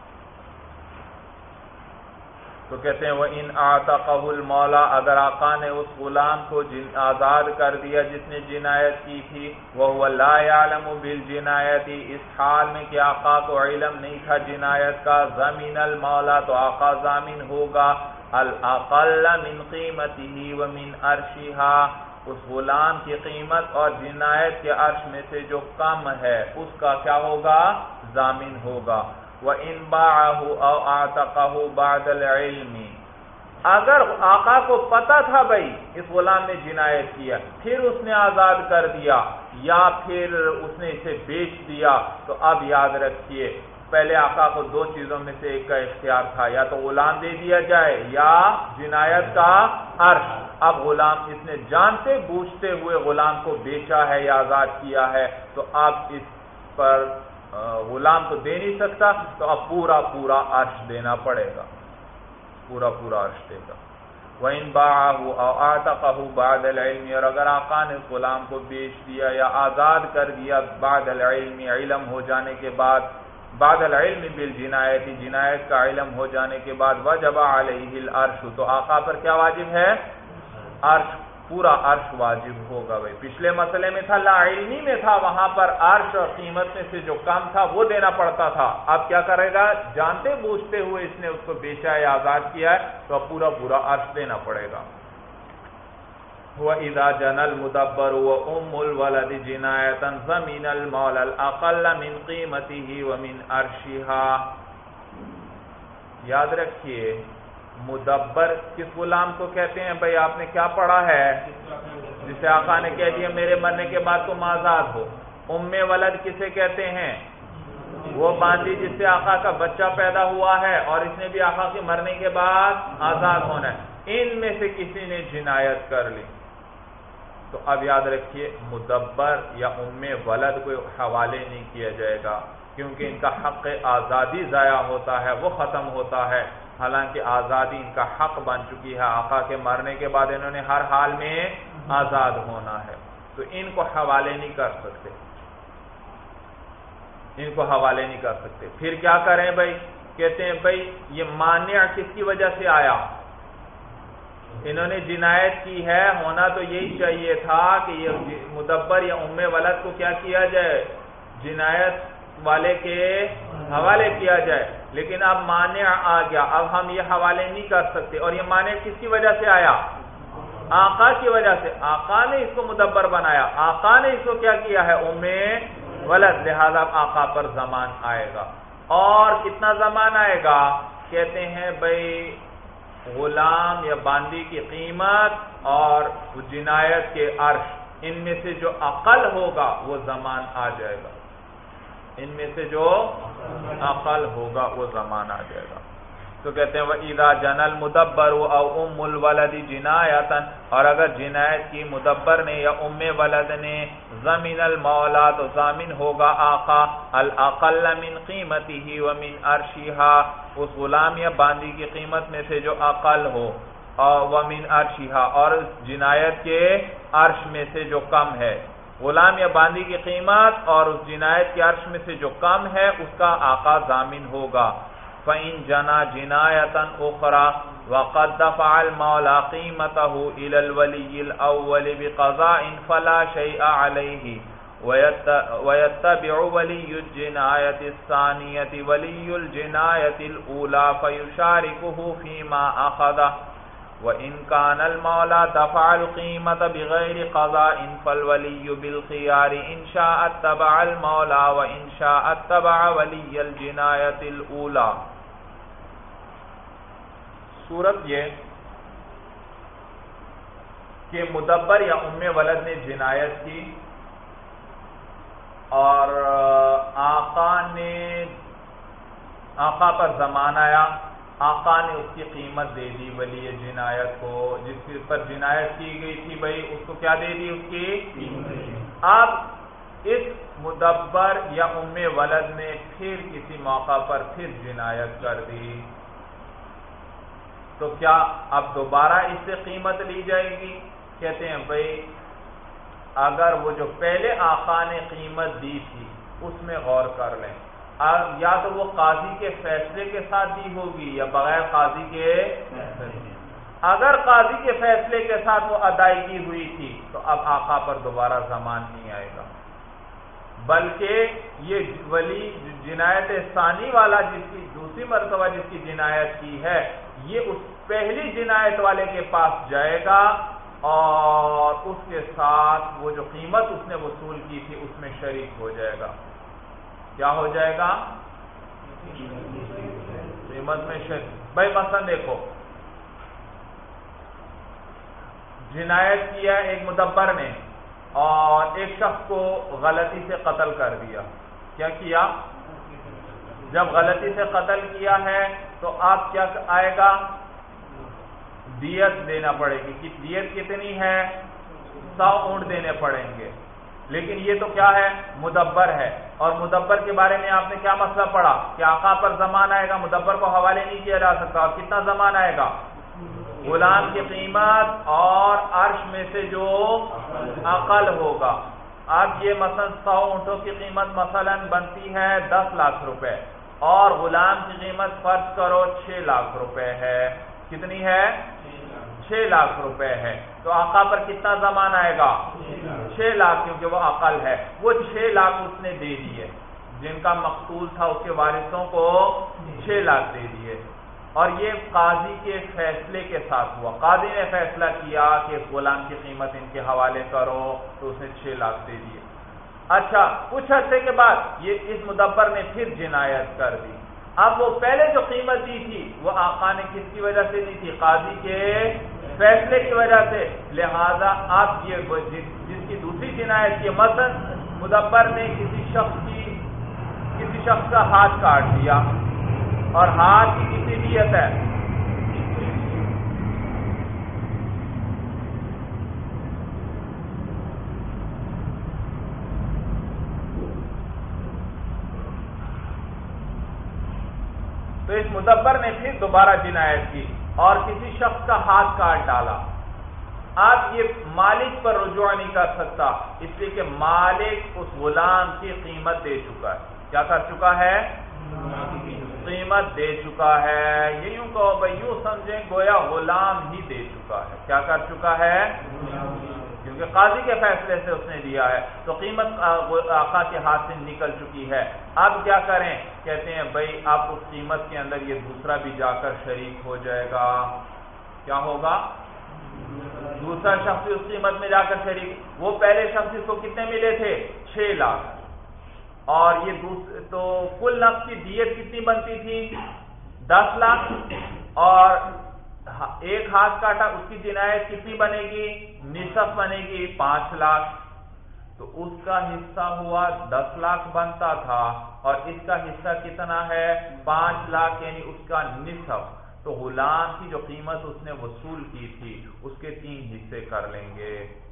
تو کہتے ہیں وَإِنْ أَعْتَقَهُ الْمَوْلَى، اگر آقا نے اس غلام کو آزاد کر دیا جس نے جنایت کی تھی، وَهُوَ لَا يَعْلَمُ بِالْجِنَایَةِ، اس حال میں کہ آقا کو علم نہیں تھا جنایت کا، ضَمِنَ الْمَوْلَى، تو آقا ضامن ہوگا، الْأَقَلَّ مِنْ قِيمَتِهِ وَمِنْ عَرْشِهَا، اس غلام کی قیمت اور جنایت کے عرش میں سے جو کم ہے اس کا کیا ہوگا؟ ضامن ہوگا۔ وَإِنْ بَاعَهُ أَوْ أَعْتَقَهُ بَعْدَ الْعِلْمِ، اگر آقا کو پتا تھا بھائی اس غلام نے جنایت کیا، پھر اس نے آزاد کر دیا یا پھر اس نے اسے بیچ دیا، تو اب یاد رکھیے پہلے آقا کو دو چیزوں میں سے ایک کا اختیار تھا، یا تو غلام دے دیا جائے یا جنایت کا عرش۔ اب غلام اس نے جانتے بوجھتے ہوئے غلام کو بیچا ہے یا آزاد کیا ہے، تو اب اس پر غلام تو دے نہیں سکتا، تو اب پورا عرش دینا پڑے گا، پورا عرش دے گا۔ وَإِنْ بَاعَهُ أَوْ أَعْتَقَهُ بَعْدَ الْعِلْمِ، اور اگر آقا نے اس غلام کو بیچ دیا یا آزاد کر دیا بعد العلم، علم ہو جانے کے بعد، بعد العلم بالجنایت، جنایت کا علم ہو جانے کے بعد، وجب علیہ العرش، تو آقا پر کیا واجب ہے؟ عرش، پورا عرش واجب ہوگا بھائی۔ پچھلے مسئلے میں تھا لا علمی میں تھا، وہاں پر عرش اور قیمت میں سے جو کم تھا وہ دینا پڑتا تھا، اب کیا کرے گا؟ جانتے بوجھتے ہوئے اس نے اس کو بیچا ہے یا آزاد کیا ہے تو اب پورا عرش دینا پڑے گا۔ وَإِذَا جَنَى الْمُدَبَّرُ وَأُمُّ الْوَلَدِ جِنَایَةً ضَمِنَ الْمَوْلَى الْأَقَلَّ مِنْ قِيمَتِهِ وَمِنْ عَرْشِهَا، یاد رکھیے مدبر کس غلام کو کہتے ہیں بھائی؟ آپ نے کیا پڑھا ہے؟ جسے آقا نے کہہ دیا میرے مرنے کے بعد تم آزاد ہو۔ ام ولد کسے کہتے ہیں؟ وہ باندی جس سے آقا کا بچہ پیدا ہوا ہے اور اس نے بھی آقا کے مرنے کے بعد آزاد ہونا ہے، ان میں سے کسی نے جنایت کر لی تو اب یاد رکھیے مدبر یا ام ولد کو حوالے نہیں کیا جائے گا، کیونکہ ان کا حق آزادی ضائع ہوتا ہے، وہ ختم ہوتا ہے، حالانکہ آزادی ان کا حق بن چکی ہے، آقا کے مرنے کے بعد انہوں نے ہر حال میں آزاد ہونا ہے، تو ان کو حوالے نہیں کر سکتے، ان کو حوالے نہیں کر سکتے۔ پھر کیا کریں بھائی؟ کہتے ہیں بھائی یہ مانع کس کی وجہ سے آیا؟ انہوں نے جنایت کی ہے، ہونا تو یہی چاہیے تھا کہ یہ مدبر یا ام ولد کو کیا کیا جائے؟ جنایت والے کے حوالے کیا جائے، لیکن اب مانع آ گیا، اب ہم یہ حوالے نہیں کر سکتے، اور یہ مانع کس کی وجہ سے آیا؟ آقا کی وجہ سے، آقا نے اس کو مدبر بنایا، آقا نے اس کو کیا کیا ہے؟ ام ولد، لہذا آقا پر ضمان آئے گا۔ اور کتنا ضمان آئے گا؟ کہتے ہیں بھائی غلام یا باندی کی قیمت اور جنایت کے عرش، ان میں سے جو اقل ہوگا وہ ضمان آ جائے گا، ان میں سے جو اقل ہوگا وہ ضمان آ جائے گا۔ تو کہتے ہیں وَإِذَا جَنَى الْمُدَبَّرُ أَوْ أُمُّ الْوَلَدِ جِنَایَةً، اور اگر جنایت کی مدبر نے یا ام ولد نے، ضَمِنَ الْمَوْلَىٰ تو ضامن ہوگا آقا، الْأَقَلَّ مِنْ قِیمَتِهِ وَمِنْ عَرْشِهَا، اس غلام یا باندی کی قیمت میں سے جو اقل ہو، وَمِنْ عَرْشِهَا، اور جنایت کے عرش میں سے جو کم ہے، غلام یا باندی کی قیمت اور اس جنایت کے عرش میں سے جو کم ہے اس کا آقا ضامن ہوگا۔ فَإِن جَنَى جِنَایَةً أُخْرَى وَقَدْ دَفَعَ الْمَوْلَىٰ قِیمَتَهُ إِلَى الْوَلِيِّ الْأَوَّلِ بِقَضَاءٍ فَلَا شَيْءَ عَلَيْهِ، وَيَتَّبِعُ وَلِيُّ الْجِنَایَةِ الثَّانِیَةِ وَلِيُّ الْجِنَایَةِ الْأُولَىٰ فَيُشَارِكُهُ فِيمَا أَخَذَ، وَإِن كَانَ الْمَوْلَىٰ دَفَعَ الْقِیمَةَ بِغَیْرِ قَضَاءٍ فَالْوَلِيُّ بِالْخِيَارِ إِن شَاءَ اتَّبَعَ الْمَوْلَىٰ وَإِن شَاءَ اتَّبَعَ وَلِيَّ الْجِنَایَةِ الْأُولَىٰ۔ صورت یہ کہ مدبر یا ام ولد نے جنایت کی اور آقا پر زمان آیا، آقا نے اس کی قیمت دے دی ولی جنایت کو، جس پر جنایت کی گئی تھی بھائی اس کو کیا دے دی، اس کی۔ اب اس مدبر یا ام ولد نے پھر کسی موقع پر پھر جنایت کر دی، تو کیا اب دوبارہ اس سے قیمت لی جائے گی؟ کہتے ہیں بھائی اگر وہ جو پہلے آقا نے قیمت دی تھی اس میں غور کر لیں، یا تو وہ قاضی کے فیصلے کے ساتھ دی ہوگی یا بغیر قاضی کے، اگر قاضی کے فیصلے کے ساتھ وہ ادائیگی ہوئی تھی تو اب آقا پر دوبارہ زمان نہیں آئے گا، بلکہ یہ ولی جنایت ثانی والا جس کی دوسری مرتبہ جس کی جنایت کی ہے، یہ اس پہلی جنایت والے کے پاس جائے گا اور اس کے ساتھ وہ جو قیمت اس نے وصول کی تھی اس میں شریک ہو جائے گا۔ کیا ہو جائے گا؟ قیمت میں شریک۔ بھائی مثلا دیکھو، جنایت کیا ایک مدبر نے اور ایک شخص کو غلطی سے قتل کر دیا۔ کیا کیا؟ جب غلطی سے قتل کیا ہے تو آپ کیا آئے گا؟ دیت دینا پڑے گی۔ دیت کتنی ہے؟ 100 اونٹ دینے پڑیں گے، لیکن یہ تو کیا ہے؟ مدبر ہے، اور مدبر کے بارے میں آپ نے کیا مسئلہ پڑھا کہ آقا پر زمان آئے گا، مدبر کو حوالے نہیں کیا جا سکتا، اور کتنا زمان آئے گا؟ غلام کی قیمت اور عرش میں سے جو اقل ہوگا۔ اب یہ مثلا 100 اونٹوں کی قیمت مثلا بنتی ہے 10 لاکھ روپے، اور غلام کی قیمت فرض کرو 6 لاکھ روپے ہے۔ کتنی ہے؟ 6 لاکھ روپے ہے، تو آقا پر کتنا زمان آئے گا؟ 6 لاکھ، کیونکہ وہ اقل ہے۔ وہ 6 لاکھ اس نے دے دیے، جن کا مقتول تھا اس کے وارثوں کو 6 لاکھ دے دیے، اور یہ قاضی کے فیصلے کے ساتھ ہوا۔ قاضی نے فیصلہ کیا کہ غلام کی قیمت ان کے حوالے کرو، تو اس نے 6 لاکھ دے دیے۔ اچھا، کچھ عرصے کے بعد یہ اس مدبر نے پھر جنایت کر دی۔ اب وہ پہلے جو قیمت دی تھی وہ آقا نے کس کی وجہ سے دی تھی؟ قاضی کے فیصلے کی وجہ سے، لہذا اب یہ جس کی دوسری جنایت کی، مثلا مدبر نے کسی شخص کا ہاتھ کاٹ دیا، اور ہاتھ کی کتنی دیت ہے؟ تو اس مدبر نے پھر دوبارہ جنایت کی اور کسی شخص کا ہاتھ کاٹ ڈالا۔ اب یہ مالک پر رجوع نہیں کر سکتا، اس لیے کہ مالک اس غلام کی قیمت دے چکا ہے۔ کیا کر چکا ہے؟ قیمت دے چکا ہے۔ یہ یوں کہو بھائی، یوں سمجھیں گویا غلام ہی دے چکا ہے۔ کیا کر چکا ہے؟ کیونکہ قاضی کے فیصلے سے اس نے دیا ہے، تو قیمت آقا کے ہاتھ سے نکل چکی ہے۔ اب کیا کریں؟ کہتے ہیں بھائی آپ اس قیمت کے اندر یہ دوسرا بھی جا کر شریک ہو جائے گا۔ کیا ہوگا؟ دوسرا شخص بھی اس قیمت میں جا کر شریک۔ وہ پہلے شخص کو کتنے ملے تھے؟ 6 لاکھ، اور یہ تو کل نفس کی دیت کتنی بنتی تھی؟ 10 لاکھ، اور ایک ہاتھ کاٹا، اس کی جنایت کتنی بنے گی؟ نصف بنے گی 5 لاکھ، تو اس کا حصہ ہوا 10 لاکھ بنتا تھا، اور اس کا حصہ کتنا ہے 5 لاکھ، یعنی اس کا نصف، تو غلام کی جو قیمت اس نے وصول کی تھی اس کے 3 حصے کر لیں گے۔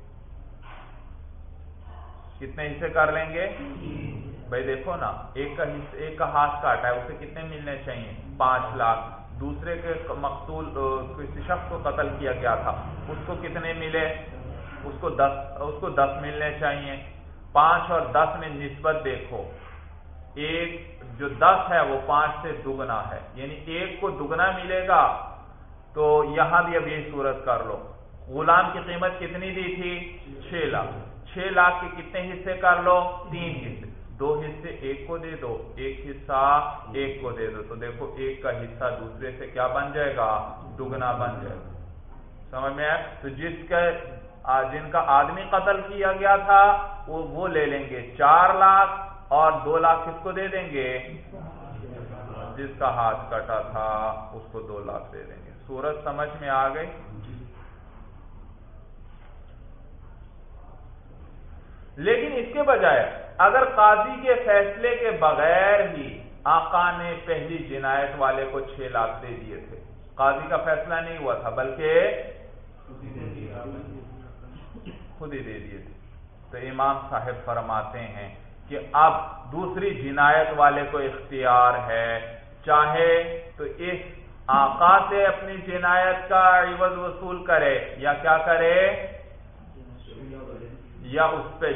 کتنے حصے کر لیں گے؟ بھائی دیکھو نا، ایک کا ہاتھ کاٹا ہے، اسے کتنے ملنے چاہیے 5 لاکھ، دوسرے کے مقتول کسی شخص کو قتل کیا گیا تھا، اس کو کتنے ملے؟ اس کو 10 ملنے چاہیے۔ 5 اور 10 میں نسبت دیکھو، ایک جو 10 ہے وہ 5 سے دگنا ہے، یعنی ایک کو دگنا ملے گا۔ تو یہاں بھی اب یہی صورت کر لو، غلام کی قیمت کتنی دی تھی 6 لاکھ، 6 لاکھ کے کتنے حصے کر لو؟ 3 حصے، 2 حصے ایک کو دے دو، ایک حصہ ایک کو دے دو، تو دیکھو ایک کا حصہ دوسرے سے کیا بن جائے گا؟ دگنا بن جائے گا۔ سمجھ میں آئے؟ تو جن کا آدمی قتل کیا گیا تھا وہ لے لیں گے 4 لاکھ، اور 2 لاکھ کس کو دے دیں گے؟ جس کا ہاتھ کٹا تھا اس کو 2 لاکھ دے دیں گے۔ صورت سمجھ میں آ گئی؟ لیکن اس کے بجائے اگر قاضی کے فیصلے کے بغیر ہی آقا نے پہلی جنایت والے کو 6 لاکھ دے دیے تھے، قاضی کا فیصلہ نہیں ہوا تھا بلکہ خود ہی دے دیے تھے، تو امام صاحب فرماتے ہیں کہ اب دوسری جنایت والے کو اختیار ہے، چاہے تو اس آقا سے اپنی جنایت کا عوض وصول کرے، یا کیا کرے، یا اس پہ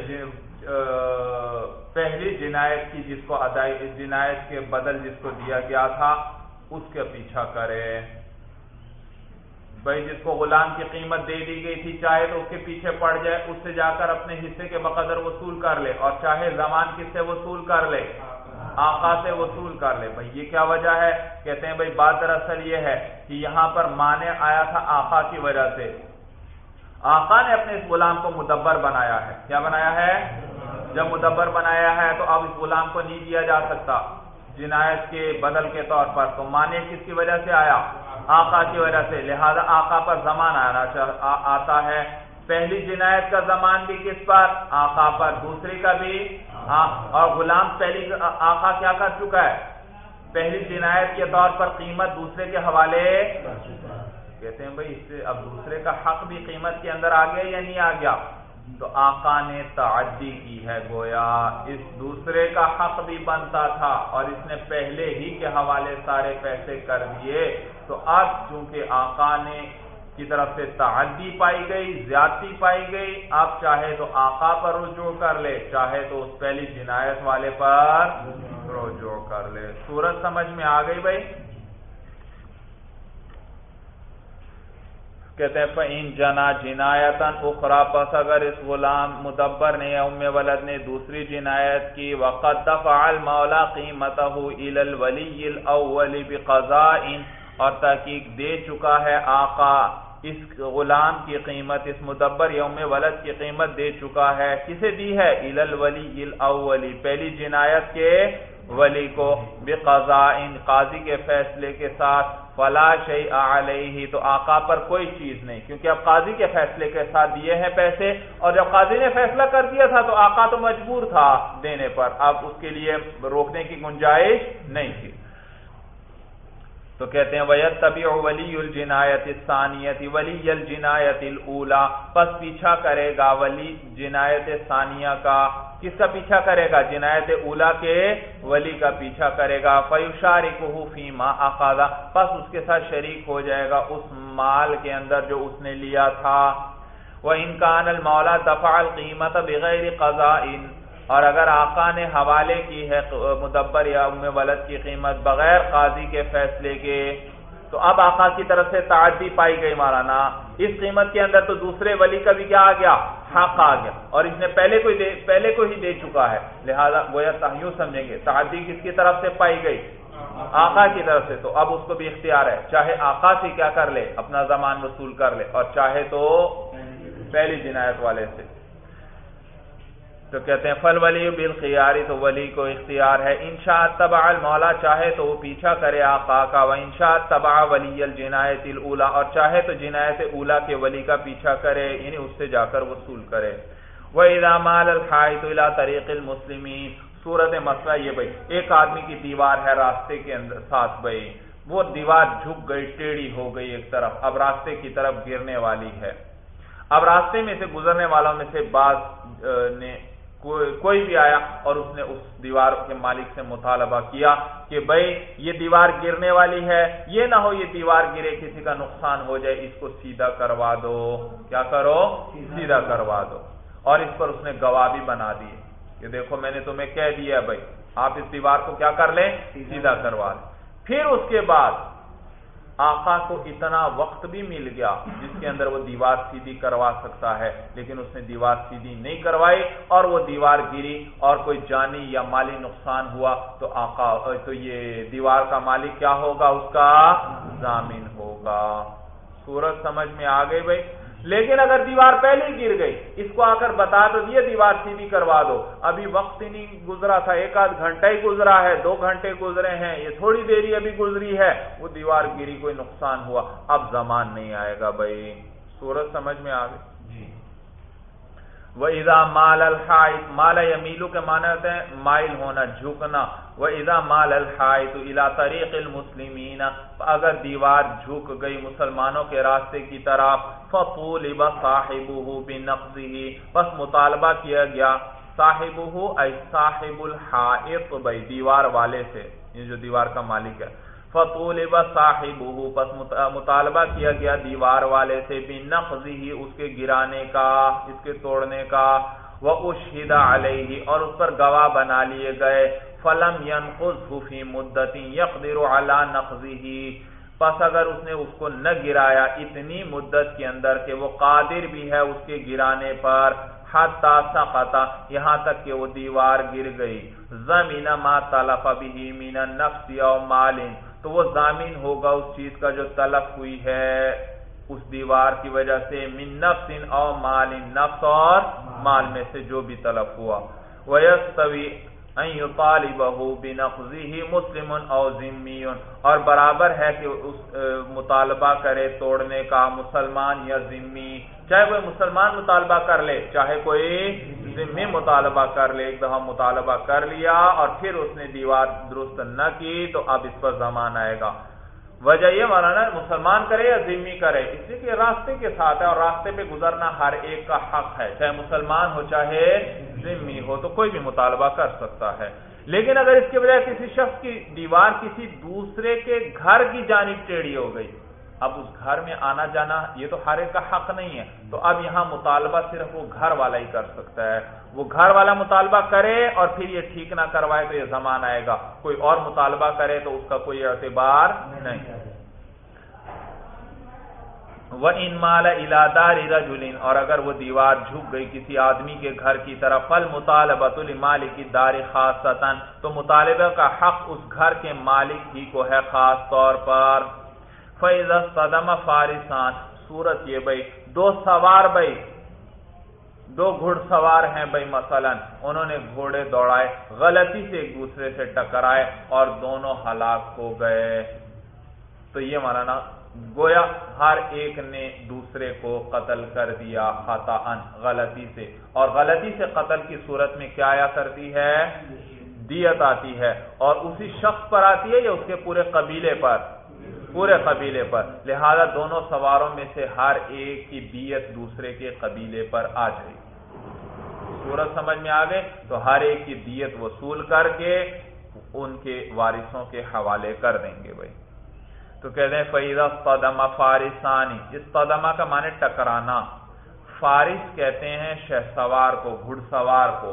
پہلی جنایت کی جس کو جنایت کے بدل جس کو دیا گیا تھا اس کا پیچھا کرے۔ بھائی جس کو غلام کی قیمت دے دی گئی تھی، چاہے تو اس کے پیچھے پڑ جائے، اس سے جا کر اپنے حصے کے بقدر وصول کر لے، اور چاہے زمان کس سے وصول کر لے؟ آقا سے وصول کر لے۔ بھائی یہ کیا وجہ ہے؟ کہتے ہیں بھائی بات دراصل یہ ہے کہ یہاں پر مانع آیا تھا آقا کی وجہ سے، آقا نے اپنے اس غلام کو مدبر بنایا ہے۔ کیا بنایا ہے؟ جب مدبر بنایا ہے تو اب اس غلام کو نہیں دیا جا سکتا جنایت کے بدل کے طور پر، تو مانع کس کی وجہ سے آیا؟ آقا کی وجہ سے، لہذا آقا پر زمان آتا ہے۔ پہلی جنایت کا زمان بھی کس پر؟ آقا پر، دوسری کا بھی، اور غلام پہلی آقا کیا کر چکا ہے؟ پہلی جنایت کے طور پر قیمت دوسرے کے حوالے۔ کہتے ہیں بھائی اس سے اب دوسرے کا حق بھی قیمت کے اندر آ گیا یا نہیں آ گیا؟ تو آقا نے تعدی کی ہے، گویا اس دوسرے کا حق بھی بنتا تھا اور اس نے پہلے ہی کے حوالے سارے پیسے کر دیے، تو اب چونکہ آقا نے کی طرف سے تعدی پائی گئی، زیادتی پائی گئی، اب چاہے تو آقا پر رجوع کر لے، چاہے تو اس پہلی جنایت والے پر رجوع کر لے۔ صورت سمجھ میں آ گئی بھائی؟ کہتے ہیں فَإِن جَنَا جِنَایَةً أُخْرَىٰ، پس اگر اس غلام مدبر نے یا ام ولد نے دوسری جنایت کی، وَقَدْ دَفَعَ الْمَوْلَىٰ قِیمَتَهُ إِلَى الْوَلِيِّ الْأَوَّلِ بِقَضَاءٍ، اور تحقیق دے چکا ہے آقا اس غلام کی قیمت، اس مدبر یا ام ولد کی قیمت دے چکا ہے، کسے دی ہے؟ إِلَى الْوَلِيِّ الْأَوَّلِ، پہلی جنایت کے ولی کو، بقضاء، قاضی کے فیصلے کے ساتھ، فلا شیء علیہ، تو آقا پر کوئی چیز نہیں، کیونکہ اب قاضی کے فیصلے کے ساتھ دیے ہیں پیسے، اور جب قاضی نے فیصلہ کر دیا تھا تو آقا تو مجبور تھا دینے پر، اب اس کے لیے روکنے کی گنجائش نہیں تھی۔ تو کہتے ہیں وَيَتَّبِعُ وَلِيُّ الْجِنَایَةِ الثَّانِیَةِ وَلِيَّ الْجِنَایَةِ الْأُولَىٰ، پس پیچھا کرے گا ولی جنایت ثانیہ کا، کس کا پیچھا کرے گا؟ جنایت اولا کے ولی کا پیچھا کرے گا، فَيُشَارِكُهُ فِي مَا أَخَذَ، پس اس کے ساتھ شریک ہو جائے گا اس مال کے اندر جو اس نے لیا تھا۔ وَإِن كَانَ الْمَوْلَىٰ دَفَعَ الْقِیمَةَ بِغَیْرِ قَضَاءٍ، اور اگر آقا نے حوالے کی ہے مدبر یا ام ولد کی قیمت بغیر قاضی کے فیصلے کے، تو اب آقا کی طرف سے تعدی پائی گئی مولانا، اس قیمت کے اندر تو دوسرے ولی کا بھی کیا آ گیا؟ حق آ گیا، اور اس نے پہلے کو ہی دے چکا ہے، لہذا گویا یوں سمجھیں گے تعدی کس کی طرف سے پائی گئی؟ آقا کی طرف سے، تو اب اس کو بھی اختیار ہے، چاہے آقا سے کیا کر لے؟ اپنا زمان وصول کر لے، اور چاہے تو پہلی جنایت والے سے۔ تو کہتے ہیں فالولی بالخیار، تو ولی کو اختیار ہے، انشاء تبع المولا، چاہے تو وہ پیچھا کرے آقا کا، وانشاء تبع ولی الجنایت الاولی، اور چاہے تو جنایت اولا کے ولی کا پیچھا کرے، یعنی اس سے جا کر وصول کرے۔ وَإِذَا مَالَ الْحَائِطُ إِلَىٰ طَرِيقِ الْمُسْلِمِينَ، صورت مسئلہ یہ بھائی، ایک آدمی کی دیوار ہے راستے کے اندر ساتھ بھائی، وہ دیوار جھک گئی، ٹیڑھی ہو گئی ایک طرف، اب راستے کی طرف گرنے والی ہے۔ اب راستے میں سے گزرنے والوں میں سے بعض نے کوئی بھی آیا اور اس نے اس دیوار کے مالک سے مطالبہ کیا کہ بھائی یہ دیوار گرنے والی ہے، یہ نہ ہو یہ دیوار گرے کسی کا نقصان ہو جائے، اس کو سیدھا کروا دو۔ کیا کرو؟ سیدھا کروا دو۔ اور اس پر اس نے گواہ بھی بنا دی کہ دیکھو میں نے تمہیں کہہ دیا بھائی آپ اس دیوار کو کیا کر لیں؟ سیدھا کروا لیں۔ پھر اس کے بعد آقا کو اتنا وقت بھی مل گیا جس کے اندر وہ دیوار سیدھی کروا سکتا ہے، لیکن اس نے دیوار سیدھی نہیں کروائی اور وہ دیوار گری اور کوئی جانی یا مالی نقصان ہوا تو یہ دیوار کا مالک کیا ہوگا؟ اس کا ضامن ہوگا۔ صورت سمجھ میں آ گئی بھائی؟ لیکن اگر دیوار پہلے ہی گر گئی، اس کو آ کر بتا دو یہ دیوار سیدھی کروا دو، ابھی وقت ہی نہیں گزرا تھا، ایک آدھ گھنٹہ ہی گزرا ہے، 2 گھنٹے گزرے ہیں، یہ تھوڑی دیری ابھی گزری ہے، وہ دیوار گری، کوئی نقصان ہوا، اب زمان نہیں آئے گا بھائی۔ صورت سمجھ میں آ گئی؟ وَإِذَا مَالَ الْحَائِطُ، مَالَ يَمِيلُ کے معنی ہوتے ہیں مائل ہونا، جھکنا۔ وَإِذَا مَالَ الْحَائِطُ إِلَى طَرِيقِ الْمُسْلِمِينَ، اگر دیوار جھک گئی مسلمانوں کے راستے کی طرف، فَطُولِبَ صَاحِبُهُ بِنَقْضِهِ، پس مطالبہ کیا گیا صاحبہ ای صاحب الحائط، بھائی دیوار والے سے، یہ جو دیوار کا مالک ہے، فطولب صاحبہ، پس مطالبہ کیا گیا دیوار والے سے، بنقضہ، اس کے گرانے کا، اس کے توڑنے کا، واشہد علیہ، اور اس پر گواہ بنا لیے گئے، فلم ینقضہ فی مدت یقدر علی نقضہ، پس اگر اس نے اس کو نہ گرایا اتنی مدت کے اندر کہ وہ قادر بھی ہے اس کے گرانے پر، حتی سقط، یہاں تک کہ وہ دیوار گر گئی، ضمن ما تلف به من النفس او مال، تو وہ ضامن ہوگا اس چیز کا جو تلف ہوئی ہے اس دیوار کی وجہ سے، من نفس او مال، نفس اور مال میں سے جو بھی تلف ہوا، ویستوی ان یطالبہ بنقضہ مسلم او ذمی، اور برابر ہے کہ اس مطالبہ کرے توڑنے کا مسلمان یا ذمی، چاہے کوئی مسلمان مطالبہ کر لے چاہے کوئی ذمی مطالبہ کر لے، ایک دفعہ مطالبہ کر لیا اور پھر اس نے دیوار درست نہ کی تو اب اس پر زمان آئے گا۔ وجہ یہ مولانا مسلمان کرے یا ذمی کرے، اس لیے کہ راستے کے ساتھ ہے اور راستے پہ گزرنا ہر ایک کا حق ہے، چاہے مسلمان ہو چاہے ذمی ہو، تو کوئی بھی مطالبہ کر سکتا ہے۔ لیکن اگر اس کے بجائے کسی شخص کی دیوار کسی دوسرے کے گھر کی جانب ٹیڑھی ہو گئی، اب اس گھر میں آنا جانا یہ تو ہر ایک کا حق نہیں ہے، تو اب یہاں مطالبہ صرف وہ گھر والا ہی کر سکتا ہے، وہ گھر والا مطالبہ کرے اور پھر یہ ٹھیک نہ کروائے تو یہ زمان آئے گا، کوئی اور مطالبہ کرے تو اس کا کوئی اعتبار نہیں۔ وَإِن مَالَ إِلَى دَارِ رَجُلٍ، اور اگر وہ دیوار جھک گئی کسی آدمی کے گھر کی طرف، فَالْمُطَالَبَةُ لِمَالِكِ الدَّارِ خَاصَّةً، تو مطالبہ کا حق اس گھر کے مالک ہی کو ہے خاص طور پر۔ فَإِذَا اصْطَدَمَ فَارِسَانِ، صورت یہ بھائی دو سوار، بھائی دو گھڑ سوار ہیں بھائی، مثلا انہوں نے گھوڑے دوڑائے، غلطی سے ایک دوسرے سے ٹکرائے اور دونوں ہلاک ہو گئے، تو یہ مولانا گویا ہر ایک نے دوسرے کو قتل کر دیا خطأً، غلطی سے، اور غلطی سے قتل کی صورت میں کیا آیا کرتی ہے؟ دیت آتی ہے، اور اسی شخص پر آتی ہے یا اس کے پورے قبیلے پر؟ پورے قبیلے پر، لہذا دونوں سواروں میں سے ہر ایک کی دیت دوسرے کے قبیلے پر آ جائے گی۔ صورت سمجھ میں آ گئے؟ تو ہر ایک کی دیت وصول کر کے ان کے وارثوں کے حوالے کر دیں گے بھائی۔ تو کہتے ہیں فَإِذَا اصْطَدَمَ فَارِسَانِ، اصطدمہ کا معنی ٹکرانا، فارس کہتے ہیں شہسوار کو، گھڑ سوار کو،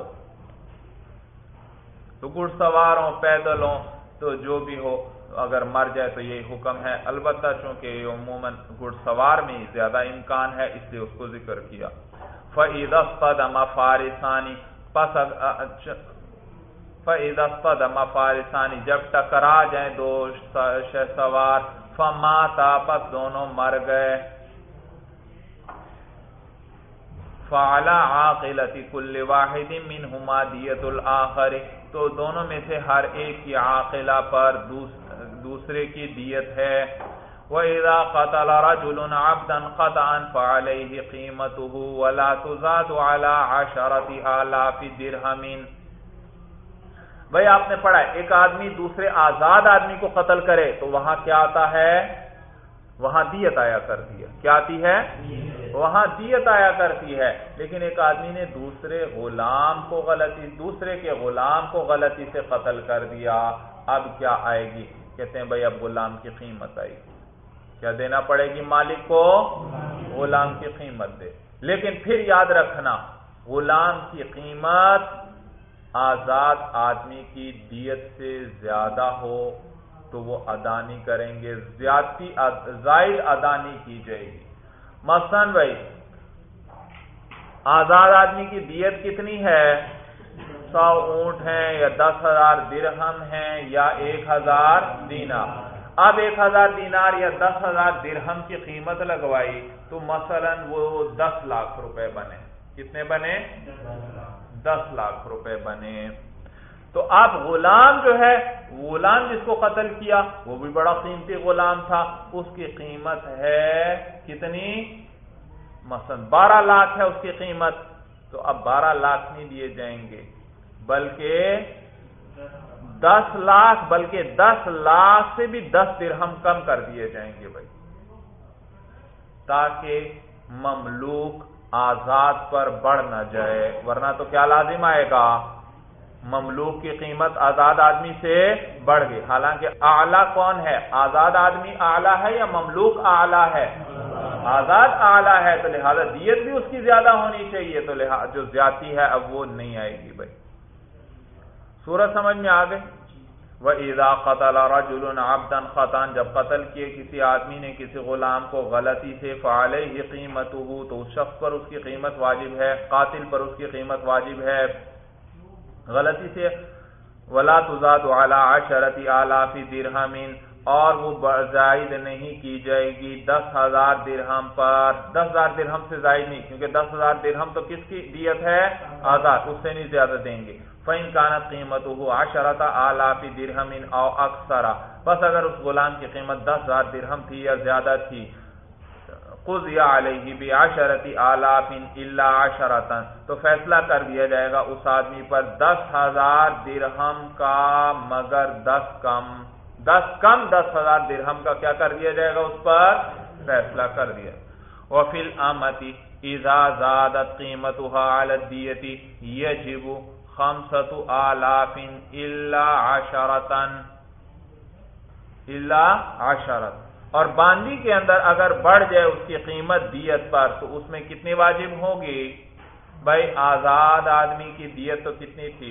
تو گھڑ سوار ہوں پیدل ہوں تو جو بھی ہو اگر مر جائے تو یہی حکم ہے، البتہ چونکہ عموماً گھڑ سوار میں زیادہ امکان ہے اس لیے اس کو ذکر کیا۔ فَإِذَا اصْطَدَمَ فَارِسَانِ، فَإِذَا اصْطَدَمَ فَارِسَانِ، جب ٹکرا جائیں دو شہسوار، فَمَاتَا، پس دونوں مر گئے، فَعَلَى عَاقِلَةِ كُلِّ وَاحِدٍ مِّنْهُمَا دِيَةُ الْآخَرِ، تو دونوں میں سے ہر ایک کی عاقلہ پر دوسرے کی دیت ہے۔ وَإِذَا قَتَلَ رَجُلٌ عَبْدًا خَطَأً فَعَلَيْهِ قِيمَتُهُ وَلَا تُزَادُ عَلَى 10,000 دِرْهَمٍ، بھائی آپ نے پڑھا ہے ایک آدمی دوسرے آزاد آدمی کو قتل کرے تو وہاں کیا آتا ہے؟ وہاں دیت آیا کرتی ہے. کیا آتی ہے؟ وہاں دیت آیا کرتی ہے. لیکن ایک آدمی نے دوسرے کے غلام کو غلطی سے قتل کر دیا، اب کیا آئے گی؟ کہتے ہیں بھائی اب غلام کی قیمت آئے گی. کیا دینا پڑے گی مالک کو؟ غلام کی قیمت دے. لیکن پھر یاد رکھنا غلام کی قیمت آزاد آدمی کی دیت سے زیادہ ہو تو وہ ادا نہیں کریں گے، زائد ادا نہیں کی جائے گی. مثلا بھائی آزاد آدمی کی دیت کتنی ہے؟ 100 اونٹ ہیں یا 10,000 درہم ہیں یا 1,000 دینار. اب 1,000 دینار یا 10,000 درہم کی قیمت لگوائی تو مثلا وہ 10 لاکھ روپے بنے. کتنے بنے؟ 10 لاکھ روپے بنے. تو اب غلام جو ہے، غلام جس کو قتل کیا وہ بھی بڑا قیمتی غلام تھا، اس کی قیمت ہے کتنی؟ مثلا 12 لاکھ ہے اس کی قیمت. تو اب 12 لاکھ نہیں دیے جائیں گے بلکہ 10 لاکھ سے بھی 10 درہم کم کر دیے جائیں گے بھائی، تاکہ مملوک آزاد پر بڑھ نہ جائے. ورنہ تو کیا لازم آئے گا؟ مملوک کی قیمت آزاد آدمی سے بڑھ گئی. حالانکہ اعلیٰ کون ہے؟ آزاد آدمی اعلیٰ ہے یا مملوک اعلیٰ ہے؟ آزاد اعلیٰ ہے، تو لہذا دیت بھی اس کی زیادہ ہونی چاہیے. تو لہذا جو زیادتی ہے اب وہ نہیں آئے گی بھائی. سورج سمجھ میں آ گئی؟ وَإِذَا قَتَلَ رَجُلٌ عَبْدًا خَطًا، جب قتل کیے کسی آدمی نے کسی غلام کو غلطی سے، فَعَلَيْهِ قِيمَتُهُ، تو اس شخص پر اس کی قیمت واجب ہے، قاتل پر اس کی قیمت واجب ہے غلطی سے. وَلَا تُزَادُ عَلَى 10 آلاف درہم، اور وہ زائد نہیں کی جائے گی 10,000 درہم پر. 10,000 درہم سے زائد نہیں، کیونکہ 10,000 درہم تو کس کی دیت ہے؟ آزاد، اس سے نہیں زیادہ دیں گے. فَإِنْ كَانَتْ قِيمَتُهُ 10 آلاف درہم أَوْ أَكْثَرَ، بس اگر اس غلام کی قیمت 10,000 درہم تھی یا زیادہ تھی، قُضِيَ عَلَيْهِ ب10 آلاف إِلَّا 10، تو فیصلہ کر دیا جائے گا اس آدمی پر 10,000 درہم کا مگر 10 کم 10,000 درہم کا کیا کر دیا جائے گا؟ اس پر فیصلہ کر دیا. وَفِي الْأَمَةِ إِذَا زَادَتْ قِيمَتُهَا عَلَى الدِّيَةِ يَجِبُ 5 آلاف إِلَّا 10، اور باندی کے اندر اگر بڑھ جائے اس کی قیمت دیت پر تو اس میں کتنی واجب ہوگی؟ بھائی آزاد آدمی کی دیت تو کتنی تھی؟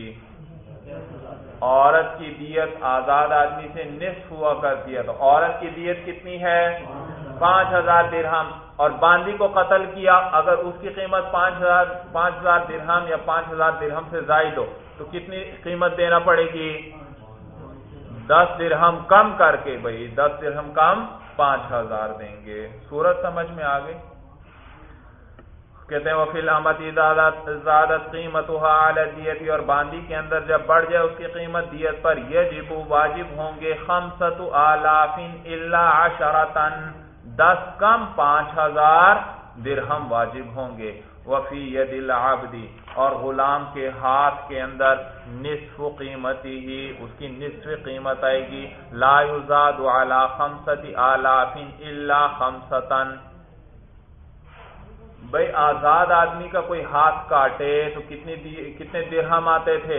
عورت کی دیت آزاد آدمی سے نصف ہوا کرتی ہے، تو عورت کی دیت کتنی ہے؟ 5,000 درہم. اور باندی کو قتل کیا، اگر اس کی قیمت 5,000 درہم یا 5,000 درہم سے زائد ہو تو کتنی قیمت دینا پڑے گی؟ 10 درہم کم کر کے بھائی 10 درہم کم 5,000 دیں گے. صورت سمجھ میں آ گئی؟ کہتے ہیں وَفِي الْأَمَةِ زَادَتْ قِيمَتُهَا عَلَى الدِّيَةِ، اور باندی کے اندر جب بڑھ جائے اس کی قیمت دیت پر، یجب واجب ہوں گے 5 آلاف إِلَّا 10، 10 کم 5,000 درہم واجب ہوں گے. وَفِي يَدِ الْعَبْدِ، اور غلام کے ہاتھ کے اندر نصف قیمتی ہی، اس کی نصف قیمت آئے گی. لا يزاد على 5 آلاف إِلَّا 5. بھائی آزاد آدمی کا کوئی ہاتھ کاٹے تو کتنے درہم آتے تھے؟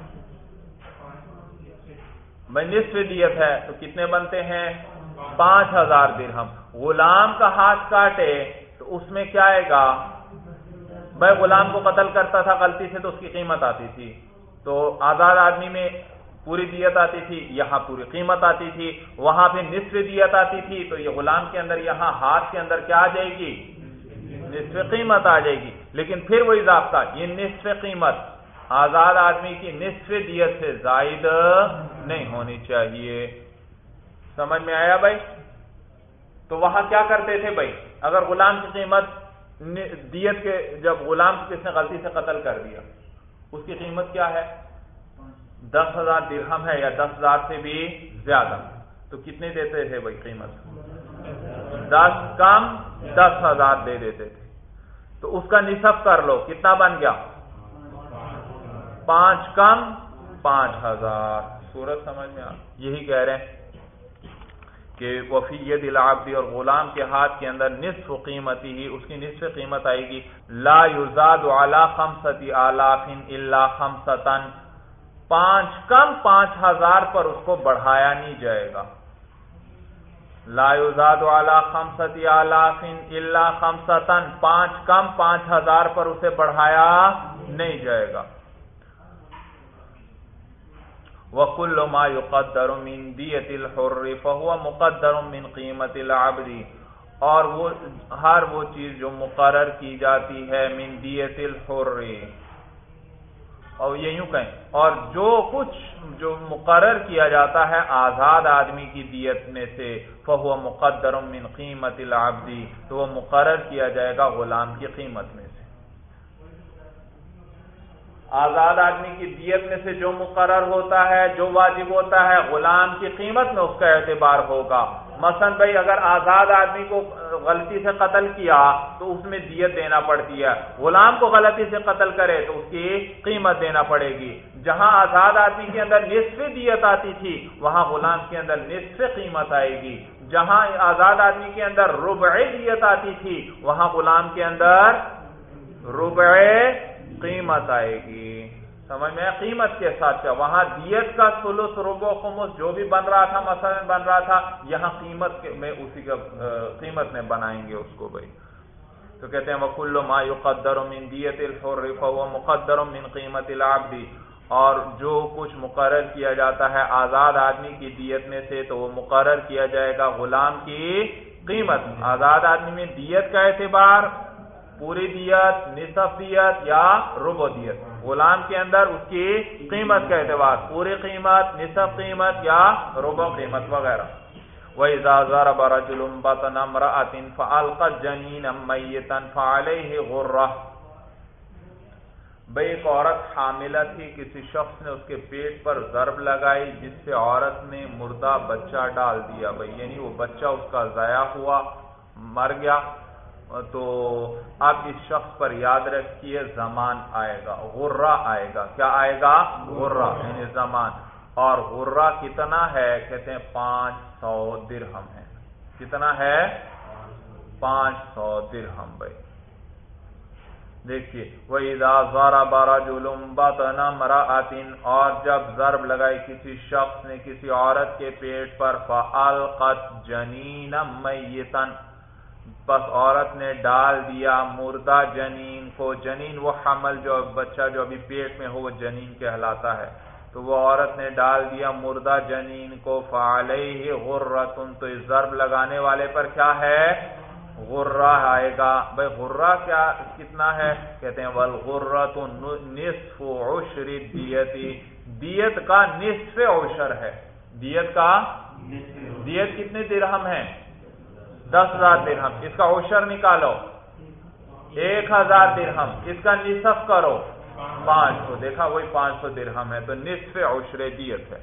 بھائی نصف دیت ہے تو کتنے بنتے ہیں؟ 5,000 درہم. غلام کا ہاتھ کاٹے تو اس میں کیا آئے گا؟ بھائی غلام کو قتل کرتا تھا غلطی سے تو اس کی قیمت آتی تھی، تو آزاد آدمی میں پوری دیت آتی تھی، یہاں پوری قیمت آتی تھی، وہاں پہ نصف دیت آتی تھی. تو یہ غلام کے اندر یہاں ہاتھ کے اندر کیا آ جائے گی؟ نصف قیمت آ جائے گی. لیکن پھر وہی ضابطہ، یہ نصف قیمت آزاد آدمی کی نصف دیت سے زائد نہیں ہونی چاہیے. سمجھ میں آیا بھائی؟ تو وہاں کیا کرتے تھے بھائی؟ اگر غلام کی قیمت دیت کے، جب غلام کو کس نے غلطی سے قتل کر دیا اس کی قیمت کیا ہے؟ 10,000 درہم ہے یا 10,000 سے بھی زیادہ، تو کتنے دیتے تھے بھائی قیمت؟ 10 کم 10,000 دے دیتے تھے. تو اس کا نصف کر لو، کتنا بن گیا؟ 5 کم 5,000. صورت سمجھ میں یہی کہہ رہے ہیں کہ وفی ید العبد، اور غلام کے ہاتھ کے اندر نصف قیمتی ہی، اس کی نصف قیمت آئے گی. لا یزاد علی 5,000 الا 5، 5 کم 5,000 پر اس کو بڑھایا نہیں جائے گا. لا یزاد علی 5,000 الا 5، 5 کم 5,000 پر اسے بڑھایا نہیں جائے گا. وَكُلُّ مَا يُقَدَّرُ مِنْ دِيَةِ الْحُرِّ فَهُوَ مُقَدَّرٌ مِنْ قِيمَةِ الْعَبْدِ، اور وہ ہر وہ چیز جو مقرر کی جاتی ہے من دیت الحر، اور یہ یوں کہیں، اور جو کچھ جو مقرر کیا جاتا ہے آزاد آدمی کی دیت میں سے، فَهُوَ مُقَدَّرٌ مِنْ قِيمَةِ الْعَبْدِ، تو وہ مقرر کیا جائے گا غلام کی قیمت میں سے. آزاد آدمی کی دیت میں سے جو مقرر ہوتا ہے، جو واجب ہوتا ہے، غلام کی قیمت میں اس کا اعتبار ہوگا. مثلا بھائی اگر آزاد آدمی کو غلطی سے قتل کیا تو اس میں دیت دینا پڑتی ہے، غلام کو غلطی سے قتل کرے تو اس کی قیمت دینا پڑے گی. جہاں آزاد آدمی کے اندر نصف دیت آتی تھی وہاں غلام کے اندر نصف قیمت آئے گی. جہاں آزاد آدمی کے اندر ربع دیت آتی تھی وہاں غلام کے اندر ربع قیمت آئے گی. سمجھ میں قیمت کے ساتھ کیا، وہاں دیت کا ثلث ربع خمس جو بھی بن رہا تھا مثلا بن رہا تھا، یہاں قیمت میں اسی کا قیمت میں بنائیں گے اس کو بھائی. تو کہتے ہیں وَكُلُّ مَا يُقَدَّرُ مِنْ دِيَةِ الْحُرِّ فَهُوَ مُقَدَّرٌ مِنْ قِيمَةِ الْعَبْدِ، اور جو کچھ مقرر کیا جاتا ہے آزاد آدمی کی دیت میں سے تو وہ مقرر کیا جائے گا غلام کی قیمت. آزاد آدمی میں دیت کا اعتبار پوری دیت، نصف دیت یا ربع دیت. غلام کے اندر اس کی قیمت کا اعتبار پوری قیمت، نصف قیمت یا ربع قیمت وغیرہ. وَإِذَا ضَرَبَ رَجُلٌ بَطْنَ امْرَأَةٍ فَأَلْقَتْ جَنِينًا مَيِّتًا فَعَلَيْهِ غُرَّةٌ، بھئی ایک عورت حاملہ تھی، کسی شخص نے اس کے پیٹ پر ضرب لگائی جس سے عورت نے مردہ بچہ ڈال دیا. بھئی یعنی وہ بچہ اس کا ضائع ہوا، مر گیا. تو اب اس شخص پر یاد رکھیے زمان آئے گا، غرہ آئے گا. کیا آئے گا؟ غرہ یعنی زمان. اور غرہ کتنا ہے؟ کہتے ہیں 500 درہم ہے. کتنا ہے؟ 500 درہم. بھائی دیکھیے وَإِذَا ضَرَبَ رَجُلٌ بَطْنَ امْرَأَةٍ، اور جب ضرب لگائی کسی شخص نے کسی عورت کے پیٹ پر، فَأَلْقَتْ جَنِينًا مَيِّتًا، بس عورت نے ڈال دیا مردہ جنین کو. جنین وہ حمل جو بچہ جو ابھی پیٹ میں ہو وہ جنین کہلاتا ہے. تو وہ عورت نے ڈال دیا مردہ جنین کو. فَعَلَيْهِ غُرَّةٌ، تو اس ضرب لگانے والے پر کیا ہے؟ غرہ آئے گا. بھائی غرہ کیا کتنا ہے؟ کہتے ہیں وَالْغُرَّةُ نِصْفُ عُشْرِ الدِّيَةِ، دیت کا نصف عشر ہے. دیت کا دیت کتنے درہم ہے؟ 10,000 درہم. اس کا عشر نکالو 1,000 درہم. اس کا نصف کرو 500. دیکھا وہی 500 درہم ہے. تو نصف عشر دیت ہے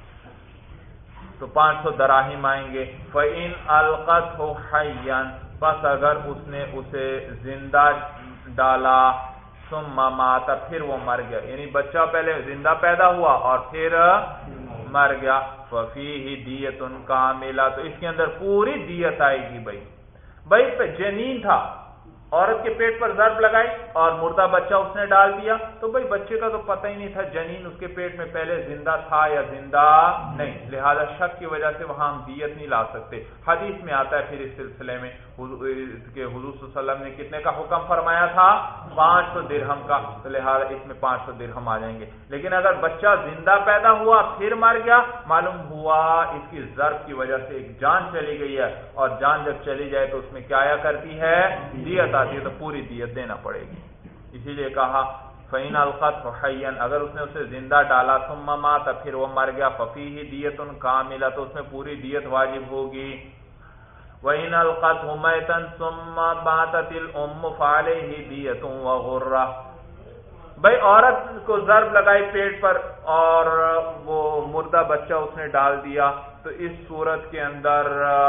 تو 500 دراہم آئیں گے. فَإِنْ أَلْقَتْهُ حَيًّا، پس اگر اس نے اسے زندہ ڈالا، ثم مات، پھر وہ مر گیا، یعنی بچہ پہلے زندہ پیدا ہوا اور پھر مر گیا، فَفِيهِ دِيَةٌ كَامِلَةٌ، تو اس کے اندر پوری دیت آئے گی. بھائی جنین تھا، عورت کے پیٹ پر ضرب لگائی اور مردہ بچہ اس نے ڈال دیا. تو بھائی بچے کا تو پتہ ہی نہیں تھا جنین اس کے پیٹ میں پہلے زندہ تھا یا زندہ نہیں، لہذا شک کی وجہ سے وہاں ہم دیت نہیں لا سکتے. حدیث میں آتا ہے پھر اس سلسلے میں کہ حضور صلی اللہ علیہ وسلم نے کتنے کا حکم فرمایا تھا؟ 500 درہم کا. تو لہذا اس میں 500 درہم آ جائیں گے. لیکن اگر بچہ زندہ پیدا ہوا پھر مر گیا، معلوم ہوا اس کی ضرب کی وجہ سے ایک جان چلی گئی ہے، اور جان جب چلی جائے تو اس میں کیا آیا کرتی ہے؟ دیت آتی ہے. تو پوری دیت دینا پڑے گی. اسی لیے کہا فَإِنْ أَلْقَتْهُ حَيًّا، اگر اس نے اسے زندہ ڈالا، ثُمَّ مَاتَ، پھر وہ مر گیا، فَفِيهِ دِيَةٌ كَامِلَةٌ، تو اس میں پوری دیت واجب ہوگی. وَإِنْ أَلْقَتْهُ مَيْتًا ثُمَّ مَاتَتِ الْأُمُّ فَعَلَيْهِ دِيَةٌ وَغُرَّةٌ. بھائی عورت کو ضرب لگائی پیٹ پر اور وہ مردہ بچہ اس نے ڈال دیا، تو اس صورت کے اندر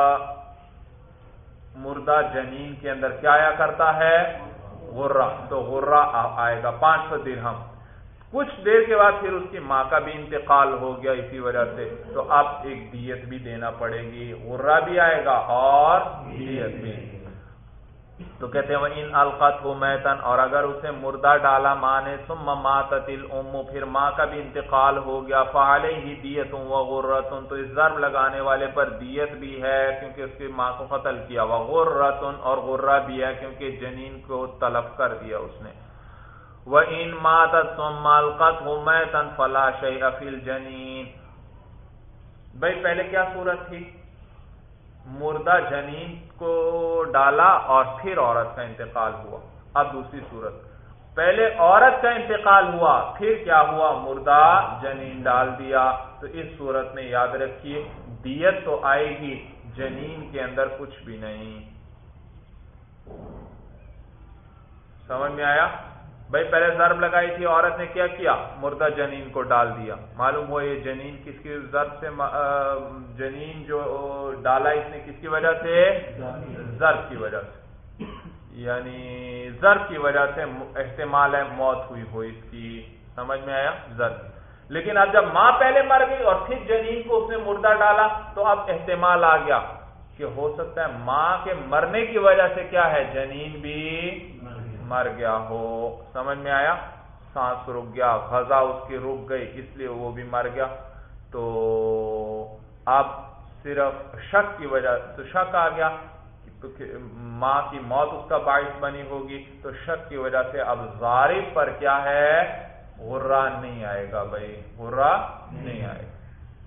مردہ جنین کے اندر کیا آیا کرتا ہے؟ غرہ. تو غرہ آئے گا 500 درہم. کچھ دیر کے بعد پھر اس کی ماں کا بھی انتقال ہو گیا اسی وجہ سے، تو اب ایک دیت بھی دینا پڑے گی، غرہ بھی آئے گا اور دیت بھی۔ تو کہتے ہیں وَإِنْ أَلْقَتْهُ مَيْتًا، اور اگر اسے مردہ ڈالا ماں نے، ثُمَّ مَاتَتِ الْأُمُّ، پھر ماں کا بھی انتقال ہو گیا، فَعَلَيْهِ دِيَةٌ وَغُرَّةٌ، تو اس ضرب لگانے والے پر دیت بھی ہے کیونکہ اس کی ماں کو قتل کیا، وَغُرَّةٌ، اور غرہ بھی ہے کیونکہ جنین کو تلف کر دیا اس نے۔ وَإِنْ مَاتَتْ ثُمَّ أَلْقَتْهُ مَيْتًا فَلَا شَيْءَ فِي الْجَنِينِ۔ بھائی پہلے کیا صورت تھی؟ مردہ جنین کو ڈالا اور پھر عورت کا انتقال ہوا۔ اب دوسری صورت، پہلے عورت کا انتقال ہوا، پھر کیا ہوا؟ مردہ جنین ڈال دیا۔ تو اس صورت میں یاد رکھیے دیت تو آئے گی، جنین کے اندر کچھ بھی نہیں۔ سمجھ میں آیا؟ بھائی پہلے ضرب لگائی تھی، عورت نے کیا کیا؟ مردہ جنین کو ڈال دیا۔ معلوم ہوا یہ جنین کس کی ضرب سے، جنین جو ڈالا اس نے کس کی وجہ سے؟ ضرب کی وجہ سے، یعنی ضرب کی وجہ سے احتمال ہے موت ہوئی ہو اس کی۔ سمجھ میں آیا؟ ضرب۔ لیکن اب جب ماں پہلے مر گئی اور پھر جنین کو اس نے مردہ ڈالا تو اب احتمال آ گیا کہ ہو سکتا ہے ماں کے مرنے کی وجہ سے کیا ہے؟ جنین بھی مر گیا ہو۔ سمجھ میں آیا؟ سانس رک گیا، غذا اس کی رک گئی، اس لیے وہ بھی مر گیا۔ تو اب صرف شک کی وجہ تو شک آ گیا، تو ماں کی موت اس کا باعث بنی ہوگی، تو شک کی وجہ سے اب ضارب پر کیا ہے؟ غرہ نہیں آئے گا، بھائی غرہ نہیں آئے گا۔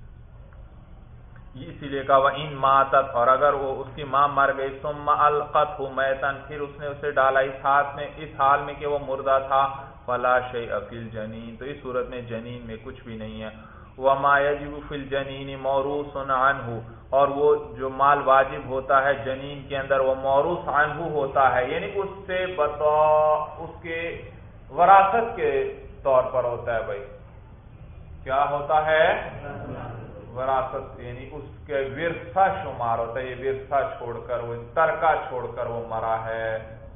اسی لیے کہا وَإِن مَاتَتْ، اور اگر وہ اس کی ماں مر گئی، ثُمَّ أَلْقَتْهُ مَيْتًا، پھر اس نے اسے ڈالا اس حال میں کہ وہ مردہ تھا، فَلَا شَيْءَ فِي الْجَنِينِ، تو اس صورت میں جنین میں کچھ بھی نہیں ہے۔ وَمَا يَجِبُ فِي الْجَنِينِ مَوْرُوثٌ عَنْهُ، اور وہ جو مال واجب ہوتا ہے جنین کے اندر وہ موروث عنہ ہوتا ہے، یعنی اس سے اس کے وراثت کے طور پر ہوتا ہے۔ بھائی کیا ہوتا ہے؟ وراثت، یعنی اس کے ورثہ شمار ہوتا ہے، یہ ورثہ چھوڑ کر، وہ ترکہ چھوڑ کر وہ مرا ہے۔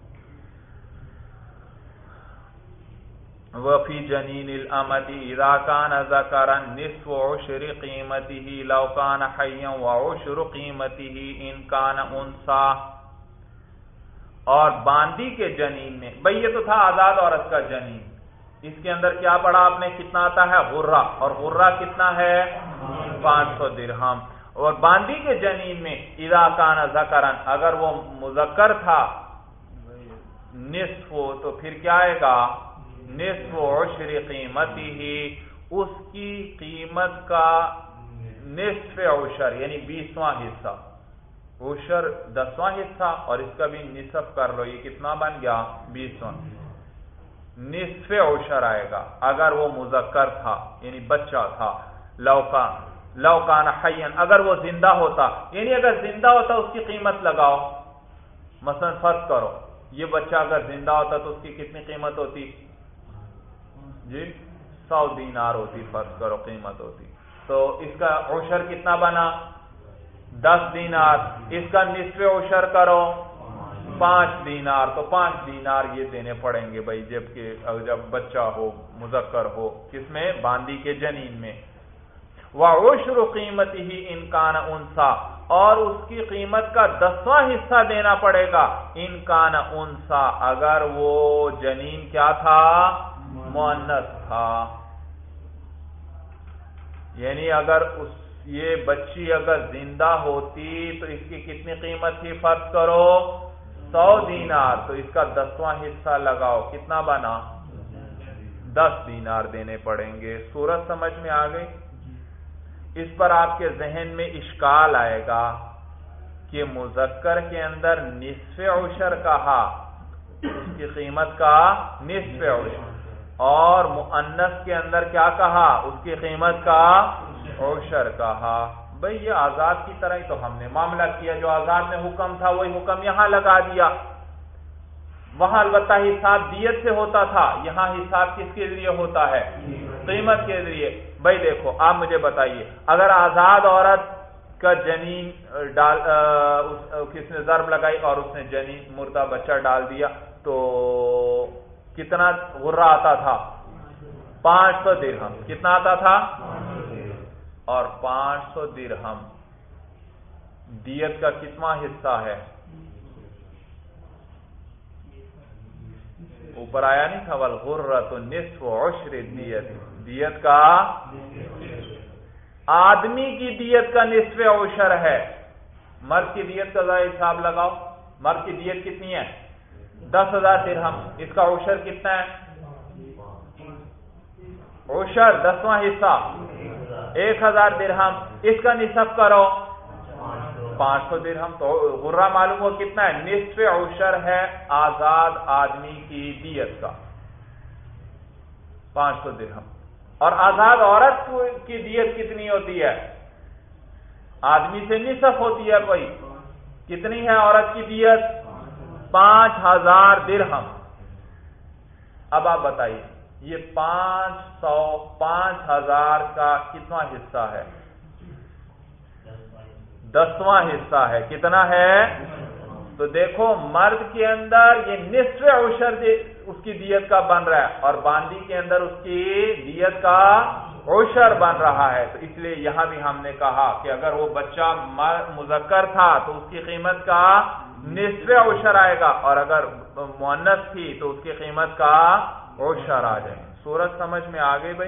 وفی جنین الامۃ اذا کان ذکرا نصف عشر قیمته لو کان حیا وعشر قیمته ان کان انثى، اور باندی کے جنین میں، بھئی یہ تو تھا آزاد عورت کا جنین، اس کے اندر کیا پڑھا آپ نے؟ کتنا آتا ہے؟ غرہ، اور غرہ کتنا ہے؟ 500 درہم۔ اور باندی کے جنین میں اذا کان ذکرا، اگر وہ مذکر تھا، نصف، تو پھر کیا آئے گا؟ نصف عشر قیمته، اس کی قیمت کا نصف عشر یعنی 20واں حصہ، عشر 10واں حصہ اور اس کا بھی نصف کر لو، یہ کتنا بن گیا؟ 20واں، نصف عشر آئے گا اگر وہ مذکر تھا یعنی بچہ تھا۔ لو کان حیا، اگر وہ زندہ ہوتا، یعنی اگر زندہ ہوتا اس کی قیمت لگاؤ، مثلا فرض کرو یہ بچہ اگر زندہ ہوتا تو اس کی کتنی قیمت ہوتی؟ جی 100 دینار ہوتی، فرض کرو قیمت ہوتی، تو اس کا عشر کتنا بنا؟ 10 دینار، اس کا نصف عشر کرو 5 دینار، تو 5 دینار یہ دینے پڑیں گے بھائی، جب بچہ ہو، مذکر ہو، کس میں؟ باندی کے جنین میں۔ وعشر قیمته ان کان انثى، اور اس کی قیمت کا 10واں حصہ دینا پڑے گا، ان کان انثى، اگر وہ جنین کیا تھا؟ مؤنث تھا، یعنی اگر یہ بچی اگر زندہ ہوتی تو اس کی کتنی قیمت تھی؟ فرض کرو 100 دینار، تو اس کا 10واں حصہ لگاؤ، کتنا بنا؟ 10 دینار دینے پڑیں گے۔ صورت سمجھ میں آ گئی؟ اس پر آپ کے ذہن میں اشکال آئے گا کہ مذکر کے اندر نصف عشر کہا، اس کی قیمت کا نصف عشر، اور مؤنث کے اندر کیا کہا؟ اس کی قیمت کا عشر کہا۔ بھئی یہ آزاد کی طرح ہی تو ہم نے معاملہ کیا، جو آزاد میں حکم تھا وہی حکم یہاں لگا دیا۔ وہاں البتہ حساب دیت سے ہوتا تھا، یہاں حساب کس کے ذریعے ہوتا ہے؟ قیمت کے ذریعے۔ بھائی دیکھو آپ مجھے بتائیے، اگر آزاد عورت کا جنین کس نے ضرب لگائی اور اس نے جنین مردہ بچہ ڈال دیا تو کتنا غرہ آتا تھا؟ 500 درہم. کتنا آتا تھا؟ اور 500 درہم دیت کا کتنا حصہ ہے؟ اوپر آیا نہیں تھا والغرۃ نصف عشر دیت. دیت کا آدمی کی دیت کا نصف عشر ہے. مرد کی دیت کا ذرا حساب لگاؤ. مرد کی دیت کتنی ہے؟ 10,000 درہم. اس کا عشر کتنا ہے؟ عشر 10واں حصہ 1,000 درہم. اس کا نصف کرو 500 درہم. تو غرہ معلوم ہو کتنا ہے؟ نصف عشر ہے آزاد آدمی کی دیت کا 500 درہم. اور آزاد عورت کی دیت کتنی ہوتی ہے؟ آدمی سے نصف ہوتی ہے. بھائی کتنی ہے عورت کی دیت؟ 5,000 درہم. اب آپ بتائیے یہ 5,000 کا کتنا حصہ ہے؟ 10واں حصہ ہے. کتنا ہے؟ تو دیکھو مرد کے اندر یہ نصف عشر اس کی دیت کا بن رہا ہے اور باندی کے اندر اس کی دیت کا عشر بن رہا ہے. تو اس لیے یہاں بھی ہم نے کہا کہ اگر وہ بچہ مذکر تھا تو اس کی قیمت کا نصف عشر آئے گا اور اگر مؤنث تھی تو اس کی قیمت کا عشر آ جائے. سورج سمجھ میں آ گئی بھائی؟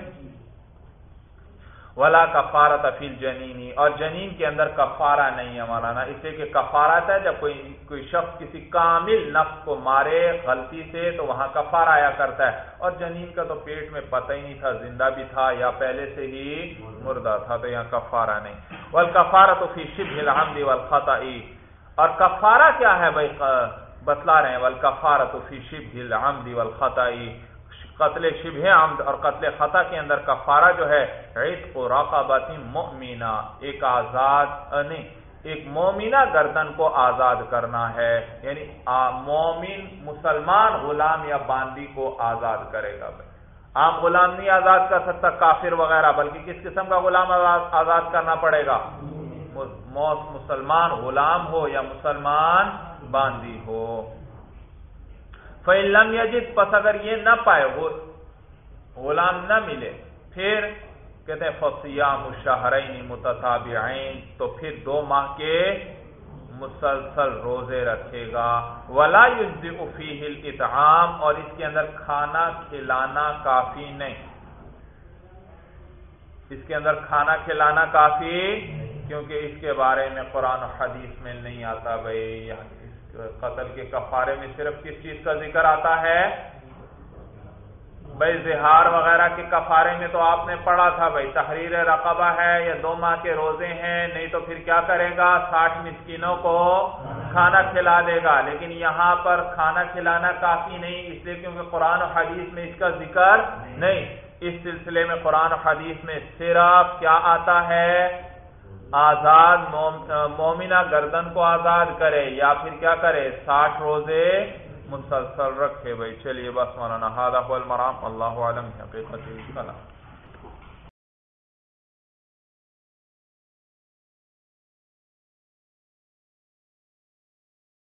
ولا کفارۃ فی الجنین. اور جنین کے اندر کفارہ نہیں ہے مولانا. اس لیے کہ کفارہ ہے جب کوئی شخص کسی کامل نفس کو مارے غلطی سے تو وہاں کفارہ آیا کرتا ہے. اور جنین کا تو پیٹ میں پتہ ہی نہیں تھا زندہ بھی تھا یا پہلے سے ہی مردہ تھا تو یہاں کفارہ نہیں. والکفارۃ فی شبہ العمد والخطأ. اور کفارہ کیا ہے بھائی؟ بتلا رہے ہیں والکفارۃ فی شبہ العمد والخطأ. قتل شبہ عمد اور قتل خطا کے اندر کفارہ جو ہے عتق رقبۃ مؤمنہ. ایک آزاد نہیں ایک مومنہ گردن کو آزاد کرنا ہے. یعنی مومن مسلمان غلام یا باندی کو آزاد کرے گا. عام غلام نہیں آزاد کر سکتا کافر وغیرہ بلکہ کس قسم کا غلام آزاد کرنا پڑے گا؟ مسلمان غلام ہو یا مسلمان باندی ہو. فَإِن لَمْ يَجِدْ. پس اگر یہ نہ پائے غلام نہ ملے پھر کہتے ہیں فَصِيَامُ شَهْرَيْنِ مُتَتَابِعَيْنِ. تو پھر 2 ماہ کے مسلسل روزے رکھے گا. وَلَا يُجْزِئُ فِيهِ الْإِطْعَامُ. اور اس کے اندر کھانا کھلانا کافی نہیں. اس کے اندر کھانا کھلانا کافی کیونکہ اس کے بارے میں قرآن و حدیث میں نہیں آتا. بھائی قتل کے کفارے میں صرف کس چیز کا ذکر آتا ہے؟ بھائی زہار وغیرہ کے کفارے میں تو آپ نے پڑھا تھا بھائی تحریر رقبہ ہے یا 2 ماہ کے روزے ہیں. نہیں تو پھر کیا کرے گا؟ 60 مسکینوں کو کھانا کھلا دے گا. لیکن یہاں پر کھانا کھلانا کافی نہیں اس لیے کیونکہ قرآن و حدیث میں اس کا ذکر نہیں. اس سلسلے میں قرآن و حدیث میں صرف کیا آتا ہے؟ آزاد مومنہ گردن کو آزاد کرے یا پھر کیا کرے؟ 60 روزے مسلسل رکھے. بھائی چلیے بس مولانا هذا هو المرام. اللہ اعلم حقیقت.